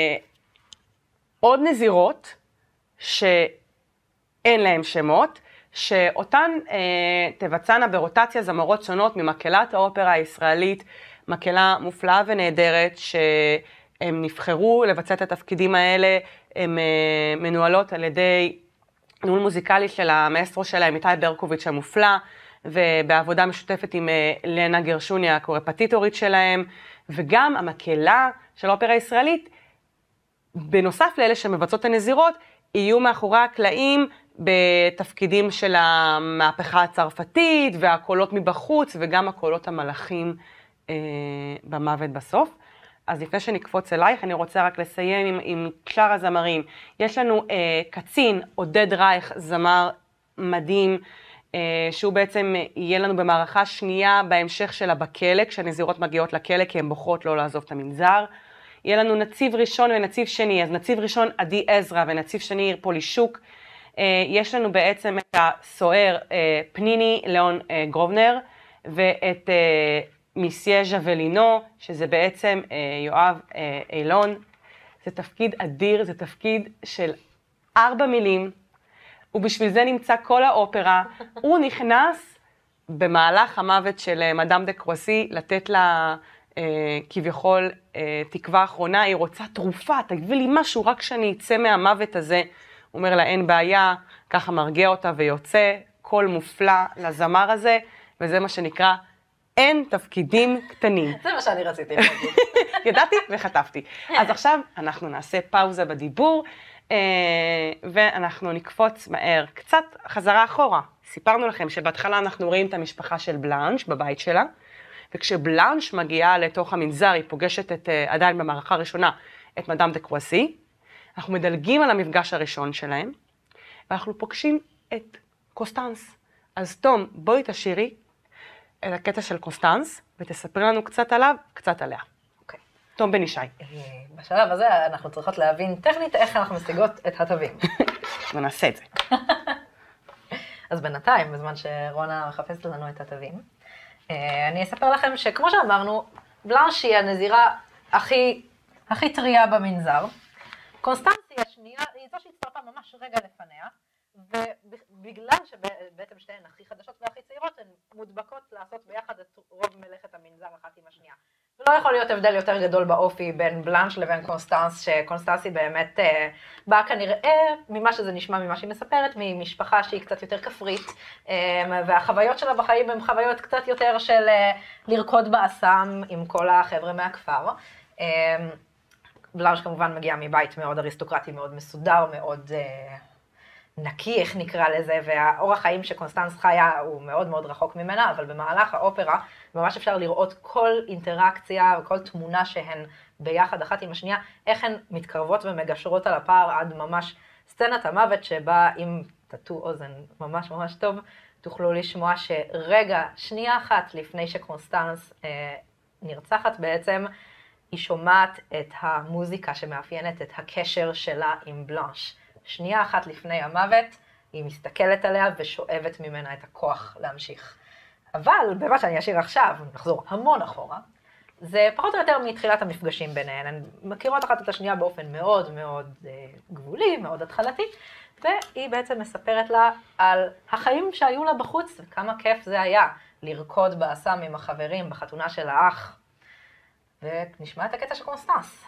עוד נזירות שאין להם שמות, שאותן אה, תבצענה ברוטציה זמרות שונות ממקהלת האופרה הישראלית, מקהלה מופלאה ונהדרת, שהם נבחרו לבצע את התפקידים האלה, הן אה, מנוהלות על ידי ניהול מוזיקלי של המאסטרו שלהם, איתי ברקוביץ' המופלא, ובעבודה משותפת עם אה, לנה גרשוני, הקורפטיטורית שלהם, וגם המקהלה של האופרה הישראלית, בנוסף לאלה שמבצעות הנזירות, יהיו מאחורי הקלעים בתפקידים של המהפכה הצרפתית, והקולות מבחוץ, וגם הקולות המלאכים אה, במוות בסוף. אז לפני שנקפוץ אלייך, אני רוצה רק לסיים עם, עם שאר הזמרים. יש לנו אה, קצין, עודד רייך, זמר מדהים, אה, שהוא בעצם יהיה לנו במערכה שנייה בהמשך שלה בכלא, כשהנזירות מגיעות לכלא, כי הן בוחרות לא לעזוב את המנזר. יהיה לנו נציב ראשון ונציב שני, אז נציב ראשון עדי עזרא ונציב שני פולישוק. יש לנו בעצם את הסוער פניני ליאון גרובנר, ואת מיסיה ז'בלינו, שזה בעצם יואב אילון. זה תפקיד אדיר, זה תפקיד של ארבע מילים, ובשביל זה נמצא כל האופרה. הוא נכנס במהלך המוות של מדאם דה קרואסי, לתת לה כביכול תקווה אחרונה, היא רוצה תרופה, תגידי לי משהו, רק שאני אצא מהמוות הזה. הוא אומר לה, אין בעיה, ככה מרגיע אותה ויוצא, קול מופלא לזמר הזה, וזה מה שנקרא, אין תפקידים קטנים. זה מה שאני רציתי להגיד. ידעתי וחטפתי. אז עכשיו אנחנו נעשה פאוזה בדיבור, ואנחנו נקפוץ מהר, קצת חזרה אחורה. סיפרנו לכם שבהתחלה אנחנו רואים את המשפחה של בלאנש בבית שלה, וכשבלאנש מגיעה לתוך המנזר, היא פוגשת את, עדיין במערכה הראשונה, את מדאם דה קרואסי. אנחנו מדלגים על המפגש הראשון שלהם, ואנחנו פוגשים את קוסטנס. אז תום, בואי תשאירי את הקטע של קוסטנס, ותספרי לנו קצת עליו, קצת עליה. אוקיי. תום בן ישי. בשלב הזה אנחנו צריכות להבין טכנית איך אנחנו משיגות את התווים. ונעשה את זה. אז בינתיים, בזמן שרונה מחפשת לנו את התווים, אני אספר לכם שכמו שאמרנו, בלאנש היא הנזירה הכי, הכי טריה במנזר. קונסטנס היא השנייה, היא זו שהצטרפה ממש רגע לפניה, ובגלל שבעצם שתיהן הכי חדשות והכי צעירות, הן מודבקות לעשות ביחד את רוב מלאכת המנזר אחת עם השנייה. ולא יכול להיות הבדל יותר גדול באופי בין בלאנש לבין קונסטנס, שקונסטנס היא באמת אה, באה כנראה, ממה שזה נשמע, ממה שהיא מספרת, ממשפחה שהיא קצת יותר כפרית, אה, והחוויות שלה בחיים הן חוויות קצת יותר של אה, לרקוד באסם עם כל החבר'ה מהכפר. אה, בלאנש כמובן מגיעה מבית מאוד אריסטוקרטי, מאוד מסודר, מאוד אה, נקי, איך נקרא לזה, והאורח חיים שקונסטנס חיה הוא מאוד מאוד רחוק ממנה, אבל במהלך האופרה ממש אפשר לראות כל אינטראקציה וכל תמונה שהן ביחד אחת עם השנייה, איך הן מתקרבות ומגשרות על הפער עד ממש סצנת המוות, שבה אם תטו אוזן ממש ממש טוב, תוכלו לשמוע שרגע, שנייה אחת לפני שקונסטנס אה, נרצחת בעצם, היא שומעת את המוזיקה שמאפיינת את הקשר שלה עם בלאנש. שנייה אחת לפני המוות, היא מסתכלת עליה ושואבת ממנה את הכוח להמשיך. אבל, במה שאני אשאיר עכשיו, נחזור המון אחורה, זה פחות או יותר מתחילת המפגשים ביניהן. הן מכירות אחת את השנייה באופן מאוד מאוד אה, גבולי, מאוד התחלתי, והיא בעצם מספרת לה על החיים שהיו לה בחוץ, וכמה כיף זה היה לרקוד באסם עם החברים בחתונה של האח. ונשמע את הקטע של קונסטנס.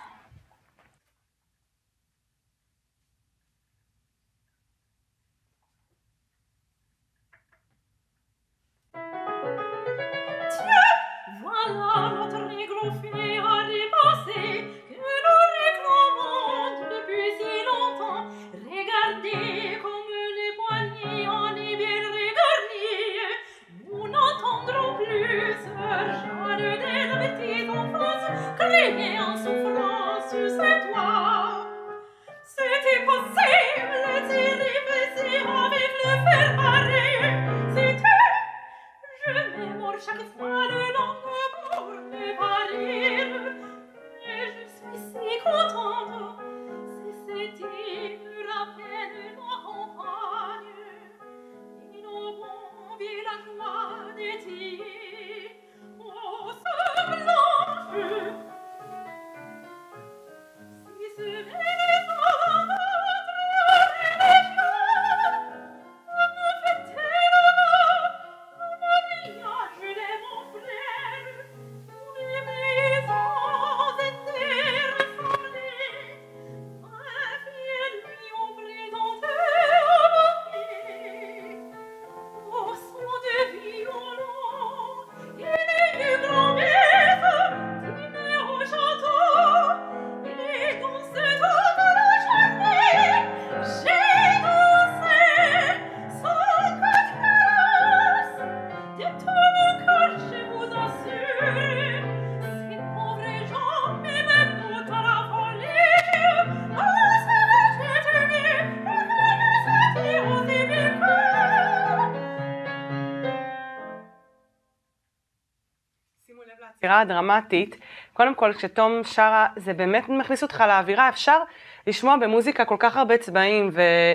האווירה הדרמטית, קודם כל כשתום שרה זה באמת מכניס אותך לאווירה, אפשר לשמוע במוזיקה כל כך הרבה צבעים,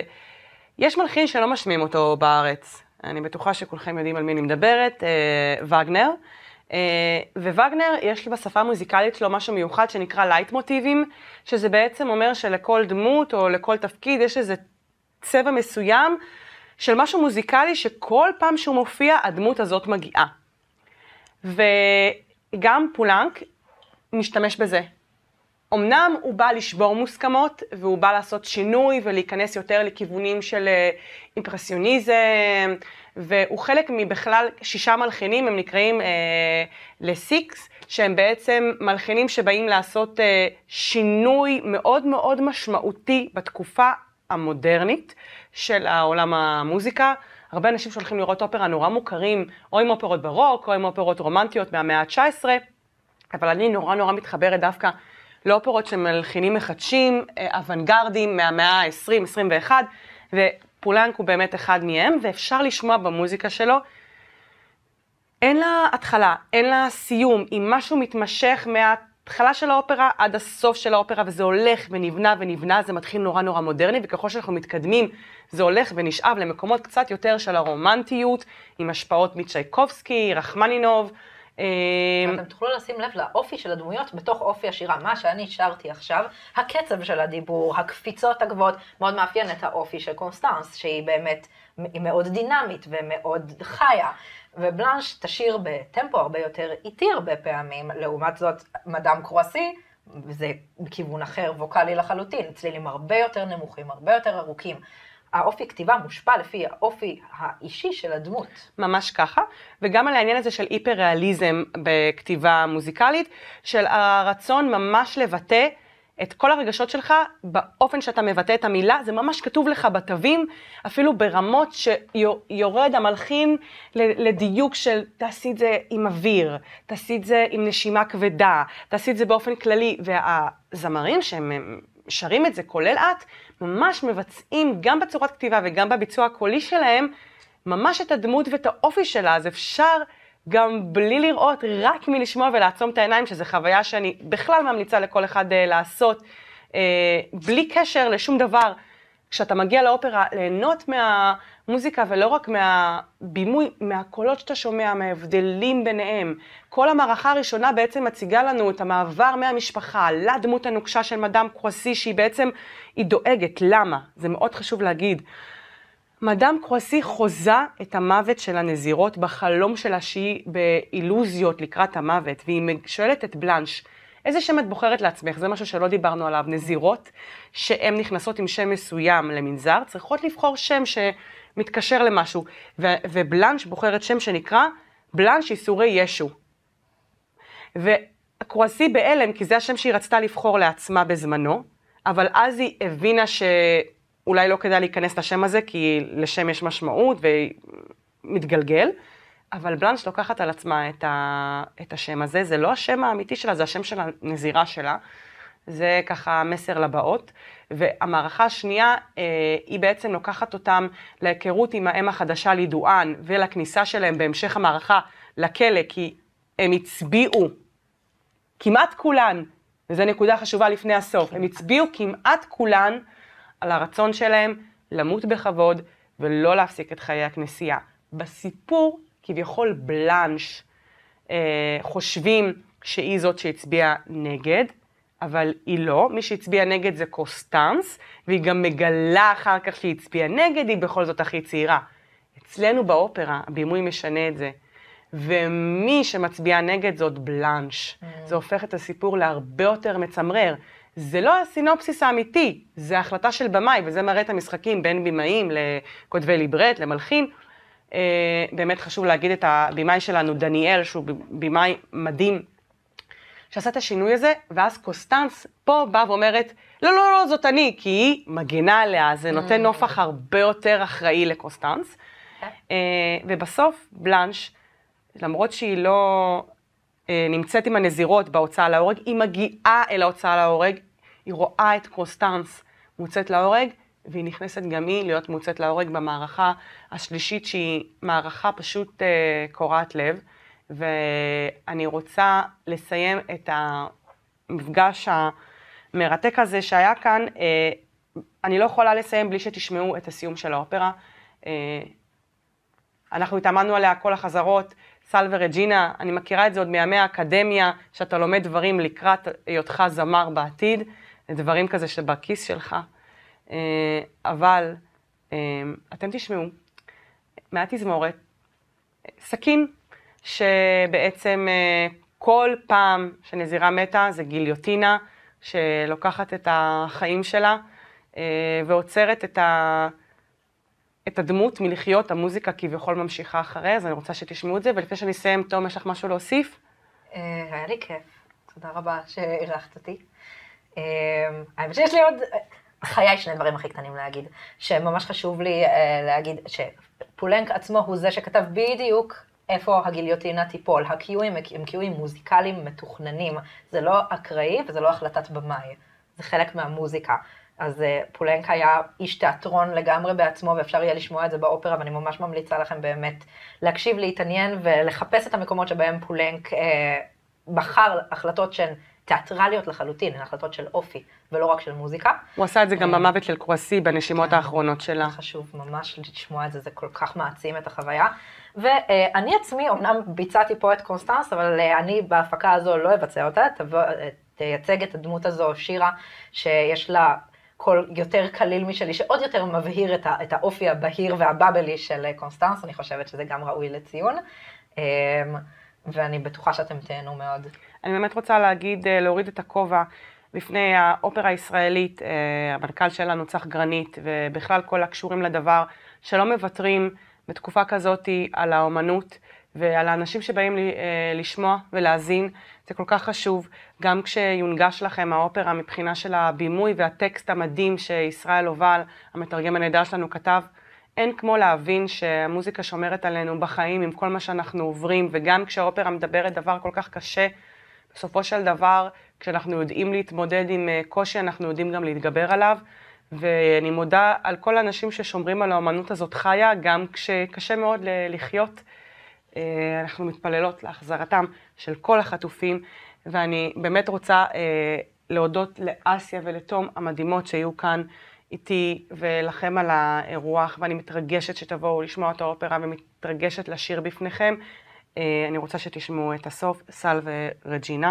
ויש מלחין שלא משמיעים אותו בארץ, אני בטוחה שכולכם יודעים על מי אני מדברת, וגנר, ווגנר יש בשפה המוזיקלית שלו משהו מיוחד שנקרא לייט מוטיבים, שזה בעצם אומר שלכל דמות או לכל תפקיד יש איזה צבע מסוים של משהו מוזיקלי שכל פעם שהוא מופיע הדמות הזאת מגיעה. וגם פולנק משתמש בזה. אמנם הוא בא לשבור מוסכמות והוא בא לעשות שינוי ולהיכנס יותר לכיוונים של אימפרסיוניזם, והוא חלק מבכלל שישה מלחינים, הם נקראים אה, לסיקס, שהם בעצם מלחינים שבאים לעשות אה, שינוי מאוד מאוד משמעותי בתקופה המודרנית של העולם המוזיקה. הרבה אנשים שהולכים לראות אופרה נורא מוכרים, או עם אופרות ברוק, או עם אופרות רומנטיות מהמאה ה-תשע עשרה, אבל אני נורא נורא מתחברת דווקא לאופרות שמלחינים מחדשים, אוונגרדים מהמאה ה-עשרים עשרים ואחת, ופולנק הוא באמת אחד מהם, ואפשר לשמוע במוזיקה שלו. אין לה התחלה, אין לה סיום, אם משהו מתמשך מההתחלה של האופרה עד הסוף של האופרה, וזה הולך ונבנה ונבנה, זה מתחיל נורא נורא מודרני, וככל שאנחנו מתקדמים, זה הולך ונשאב למקומות קצת יותר של הרומנטיות, עם השפעות מצ'ייקובסקי, רחמנינוב. אתם תוכלו לשים לב לאופי של הדמויות בתוך אופי השירה. מה שאני שרתי עכשיו, הקצב של הדיבור, הקפיצות הגבוהות, מאוד מאפיין את האופי של קונסטנס, שהיא באמת מאוד דינמית ומאוד חיה. ובלנש תשיר בטמפו הרבה יותר איטי הרבה פעמים, לעומת זאת מדאם קרואסי, זה בכיוון אחר, ווקלי לחלוטין, צלילים הרבה יותר נמוכים, הרבה יותר ארוכים. האופי כתיבה מושפע לפי האופי האישי של הדמות. ממש ככה, וגם על העניין הזה של היפר-ריאליזם בכתיבה מוזיקלית, של הרצון ממש לבטא את כל הרגשות שלך באופן שאתה מבטא את המילה, זה ממש כתוב לך בתווים, אפילו ברמות שיורד המלחין לדיוק של תעשי את זה עם אוויר, תעשי את זה עם נשימה כבדה, תעשי את זה באופן כללי, והזמרים שהם שרים את זה כולל את, ממש מבצעים גם בצורת כתיבה וגם בביצוע הקולי שלהם, ממש את הדמות ואת האופי שלה, אז אפשר גם בלי לראות, רק מלשמוע ולעצום את העיניים, שזו חוויה שאני בכלל ממליצה לכל אחד uh, לעשות, uh, בלי קשר לשום דבר, כשאתה מגיע לאופרה, ליהנות מוזיקה, ולא רק מהבימוי, מהקולות שאתה שומע, מההבדלים ביניהם. כל המערכה הראשונה בעצם מציגה לנו את המעבר מהמשפחה לדמות הנוקשה של מדאם קרואסי, שהיא בעצם, היא דואגת. למה? זה מאוד חשוב להגיד. מדאם קרואסי חוזה את המוות של הנזירות בחלום שלה שהיא באילוזיות לקראת המוות, והיא שואלת את בלנש, איזה שם את בוחרת לעצמך? זה משהו שלא דיברנו עליו. נזירות שהן נכנסות עם שם מסוים למנזר, צריכות לבחור שם שמתקשר למשהו, ו- ובלנש בוחרת שם שנקרא בלנש ייסורי ישו. וקרואסי בהלם, כי זה השם שהיא רצתה לבחור לעצמה בזמנו, אבל אז היא הבינה שאולי לא כדאי להיכנס לשם הזה, כי לשם יש משמעות ומתגלגל, אבל בלנש לוקחת על עצמה את, ה... את השם הזה, זה לא השם האמיתי שלה, זה השם של הנזירה שלה, זה ככה מסר לבאות, והמערכה השנייה אה, היא בעצם לוקחת אותם להיכרות עם האם החדשה לידואן, ולכניסה שלהם בהמשך המערכה לכלא, כי הם הצביעו, כמעט כולן, וזו נקודה חשובה לפני הסוף, הם הצביעו כמעט כולן על הרצון שלהם למות בכבוד, ולא להפסיק את חיי הכנסייה. בסיפור, כביכול בלנש, אה, חושבים שהיא זאת שהצביעה נגד, אבל היא לא. מי שהצביעה נגד זה קוסטנס, והיא גם מגלה אחר כך שהיא הצביעה נגד, היא בכל זאת הכי צעירה. אצלנו באופרה, הבימוי משנה את זה. ומי שמצביעה נגד זאת בלנש. Mm. זה הופך את הסיפור להרבה יותר מצמרר. זה לא הסינופסיס האמיתי, זה החלטה של במאי, וזה מראה את המשחקים בין בימאים לכותבי ליברט, למלחין. באמת חשוב להגיד את הבימאי שלנו, דניאל, שהוא בימאי מדהים, שעשה את השינוי הזה, ואז קוסטנס פה באה ואומרת, לא, לא, לא, זאת אני, כי היא מגנה עליה, זה נותן נופח הרבה יותר אחראי לקוסטנס. ובסוף בלנש, למרות שהיא לא נמצאת עם הנזירות בהוצאה להורג, היא מגיעה אל ההוצאה להורג, היא רואה את קוסטנס מוצאת להורג, והיא נכנסת גם היא להיות מוצאת להורג במערכה השלישית, שהיא מערכה פשוט uh, קורעת לב, ואני רוצה לסיים את המפגש המרתק הזה שהיה כאן. Uh, אני לא יכולה לסיים בלי שתשמעו את הסיום של האופרה. Uh, אנחנו התאמנו עליה כל החזרות, סל ורג'ינה, אני מכירה את זה עוד מימי האקדמיה, שאתה לומד דברים לקראת היותך זמר בעתיד, דברים כזה שבכיס שלך. אבל אתם תשמעו, מהתזמורת, סכין, שבעצם כל פעם שנזירה מתה זה גיליוטינה, שלוקחת את החיים שלה, ועוצרת את, ה... את הדמות מלחיות, המוזיקה כביכול ממשיכה אחרי, אז אני רוצה שתשמעו את זה, ולפני שאני אסיים, תום, יש לך משהו להוסיף? היה לי כיף, תודה רבה שאירחת אותי. האמת שיש לי עוד... חיי שני דברים הכי קטנים להגיד, שממש חשוב לי uh, להגיד שפולנק עצמו הוא זה שכתב בדיוק איפה הגיליוטינה תיפול. הקיואים הם קיואים מוזיקליים מתוכננים, זה לא אקראי וזה לא החלטת במאי, זה חלק מהמוזיקה. אז uh, פולנק היה איש תיאטרון לגמרי בעצמו, ואפשר יהיה לשמוע את זה באופרה, ואני ממש ממליצה לכם באמת להקשיב, להתעניין ולחפש את המקומות שבהם פולנק uh, בחר החלטות שהן תיאטרליות לחלוטין, הן החלטות של אופי, ולא רק של מוזיקה. הוא עשה את זה גם במוות של קרואסי, בנשימות האחרונות שלה. חשוב ממש לשמוע את זה, זה כל כך מעצים את החוויה. ואני עצמי, אמנם ביצעתי פה את קונסטנס, אבל אני בהפקה הזו לא אבצע אותה, תייצג את הדמות הזו, שירה, שיש לה קול יותר קליל משלי, שעוד יותר מבהיר את האופי הבהיר והבאבלי של קונסטנס, אני חושבת שזה גם ראוי לציון. ואני בטוחה שאתם תהנו מאוד. אני באמת רוצה להגיד, להוריד את הכובע בפני האופרה הישראלית, המנכ"ל שלנו צח גרנית, ובכלל כל הקשורים לדבר, שלא מוותרים בתקופה כזאת על האומנות, ועל האנשים שבאים לשמוע ולהזין. זה כל כך חשוב, גם כשיונגש לכם האופרה מבחינה של הבימוי והטקסט המדהים שישראל הובל, המתרגם הנהדר שלנו כתב, אין כמו להבין שהמוזיקה שומרת עלינו בחיים עם כל מה שאנחנו עוברים, וגם כשהאופרה מדברת דבר כל כך קשה, בסופו של דבר, כשאנחנו יודעים להתמודד עם קושי, אנחנו יודעים גם להתגבר עליו, ואני מודה על כל האנשים ששומרים על האמנות הזאת חיה, גם כשקשה מאוד לחיות. אנחנו מתפללות להחזרתם של כל החטופים, ואני באמת רוצה להודות לאסיה ולתום המדהימות שהיו כאן איתי ולכם על האירוח, ואני מתרגשת שתבואו לשמוע את האופרה ומתרגשת לשיר בפניכם. אני רוצה שתשמעו את הסוף, סלווה רג'ינה.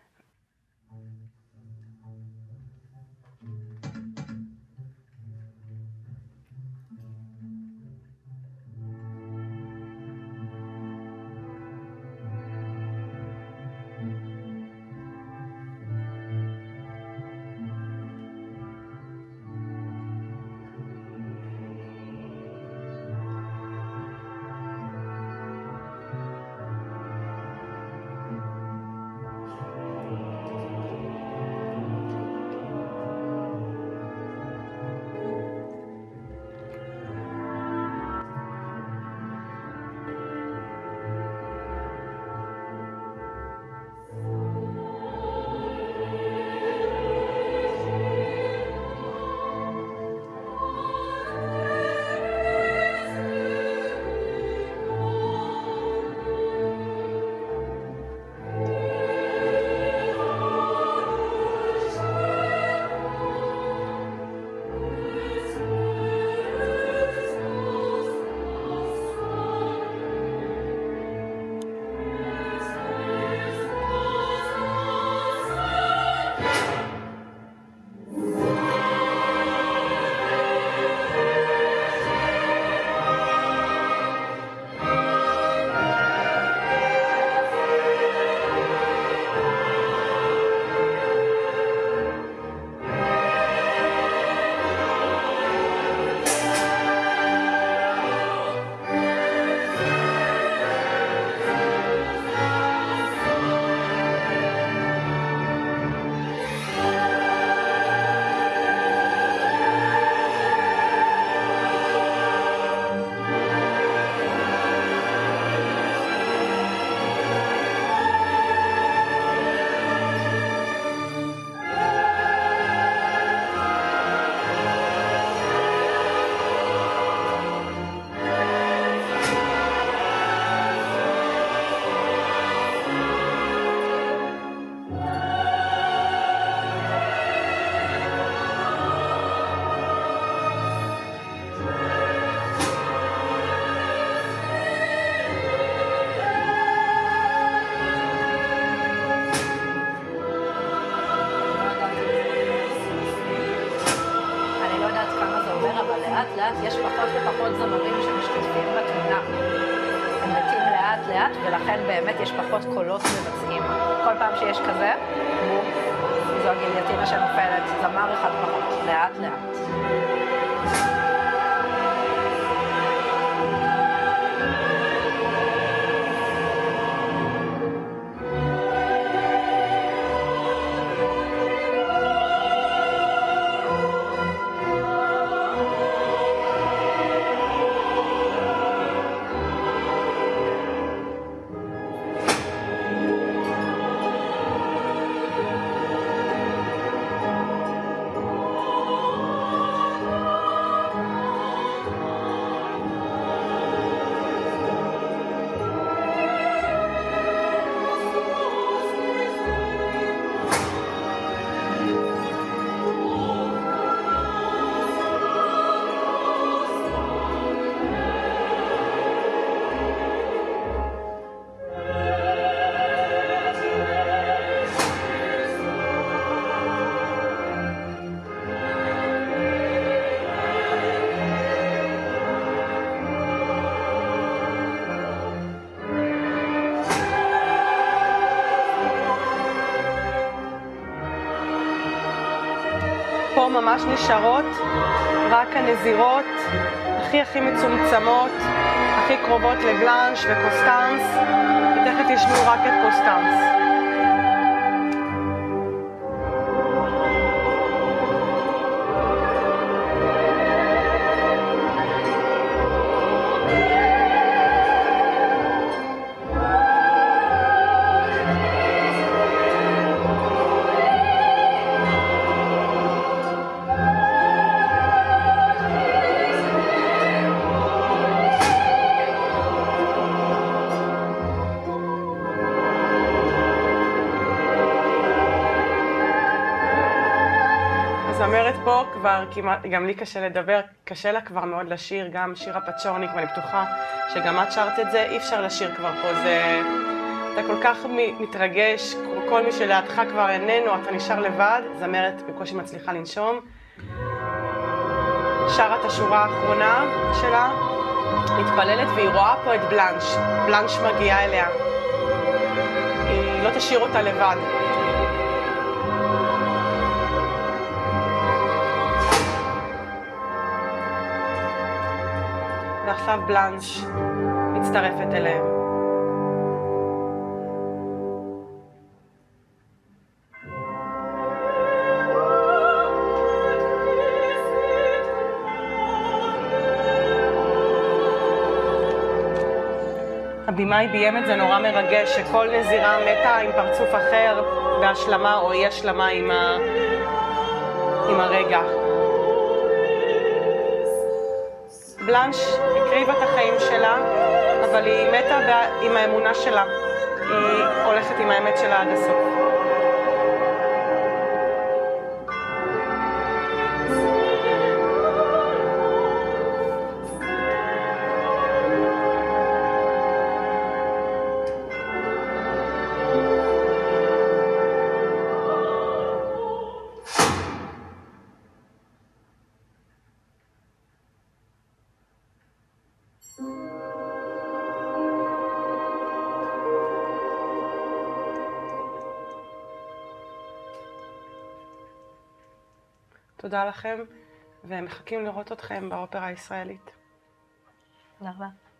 לאט לאט יש פחות ופחות זמרים שמשתתפים בתמונה. הם מתים לאט לאט, ולכן באמת יש פחות קולות מבצעים. כל פעם שיש כזה, בום, זו הגיליוטינה שנופלת, זמר אחד פחות, לאט לאט. פה ממש נשארות רק הנזירות הכי הכי מצומצמות, הכי קרובות לבלנש וקוסטנס, ותכף תשמעו רק את קוסטנס. פה כבר כמעט, גם לי קשה לדבר, קשה לה כבר מאוד לשיר, גם שירה פצ'ורניק, ואני בטוחה שגם את שרת את זה, אי אפשר לשיר כבר פה, זה... אתה כל כך מתרגש, כל מי שלידך כבר איננו, אתה נשאר לבד, זמרת בקושי מצליחה לנשום. שרה את השורה האחרונה שלה, מתפללת והיא רואה פה את בלנש, בלנש מגיעה אליה. היא לא תשאיר אותה לבד. ועכשיו בלנש מצטרפת אליהם. הבימאי ביים את זה נורא מרגש, שכל נזירה מתה עם פרצוף אחר בהשלמה או אי השלמה עם, ה... עם הרגע. בלנש הקריבה את החיים שלה, אבל היא מתה בה... עם האמונה שלה. היא הולכת עם האמת שלה עד הסוף. תודה לכם, ומחכים לראות אתכם באופרה הישראלית. תודה רבה.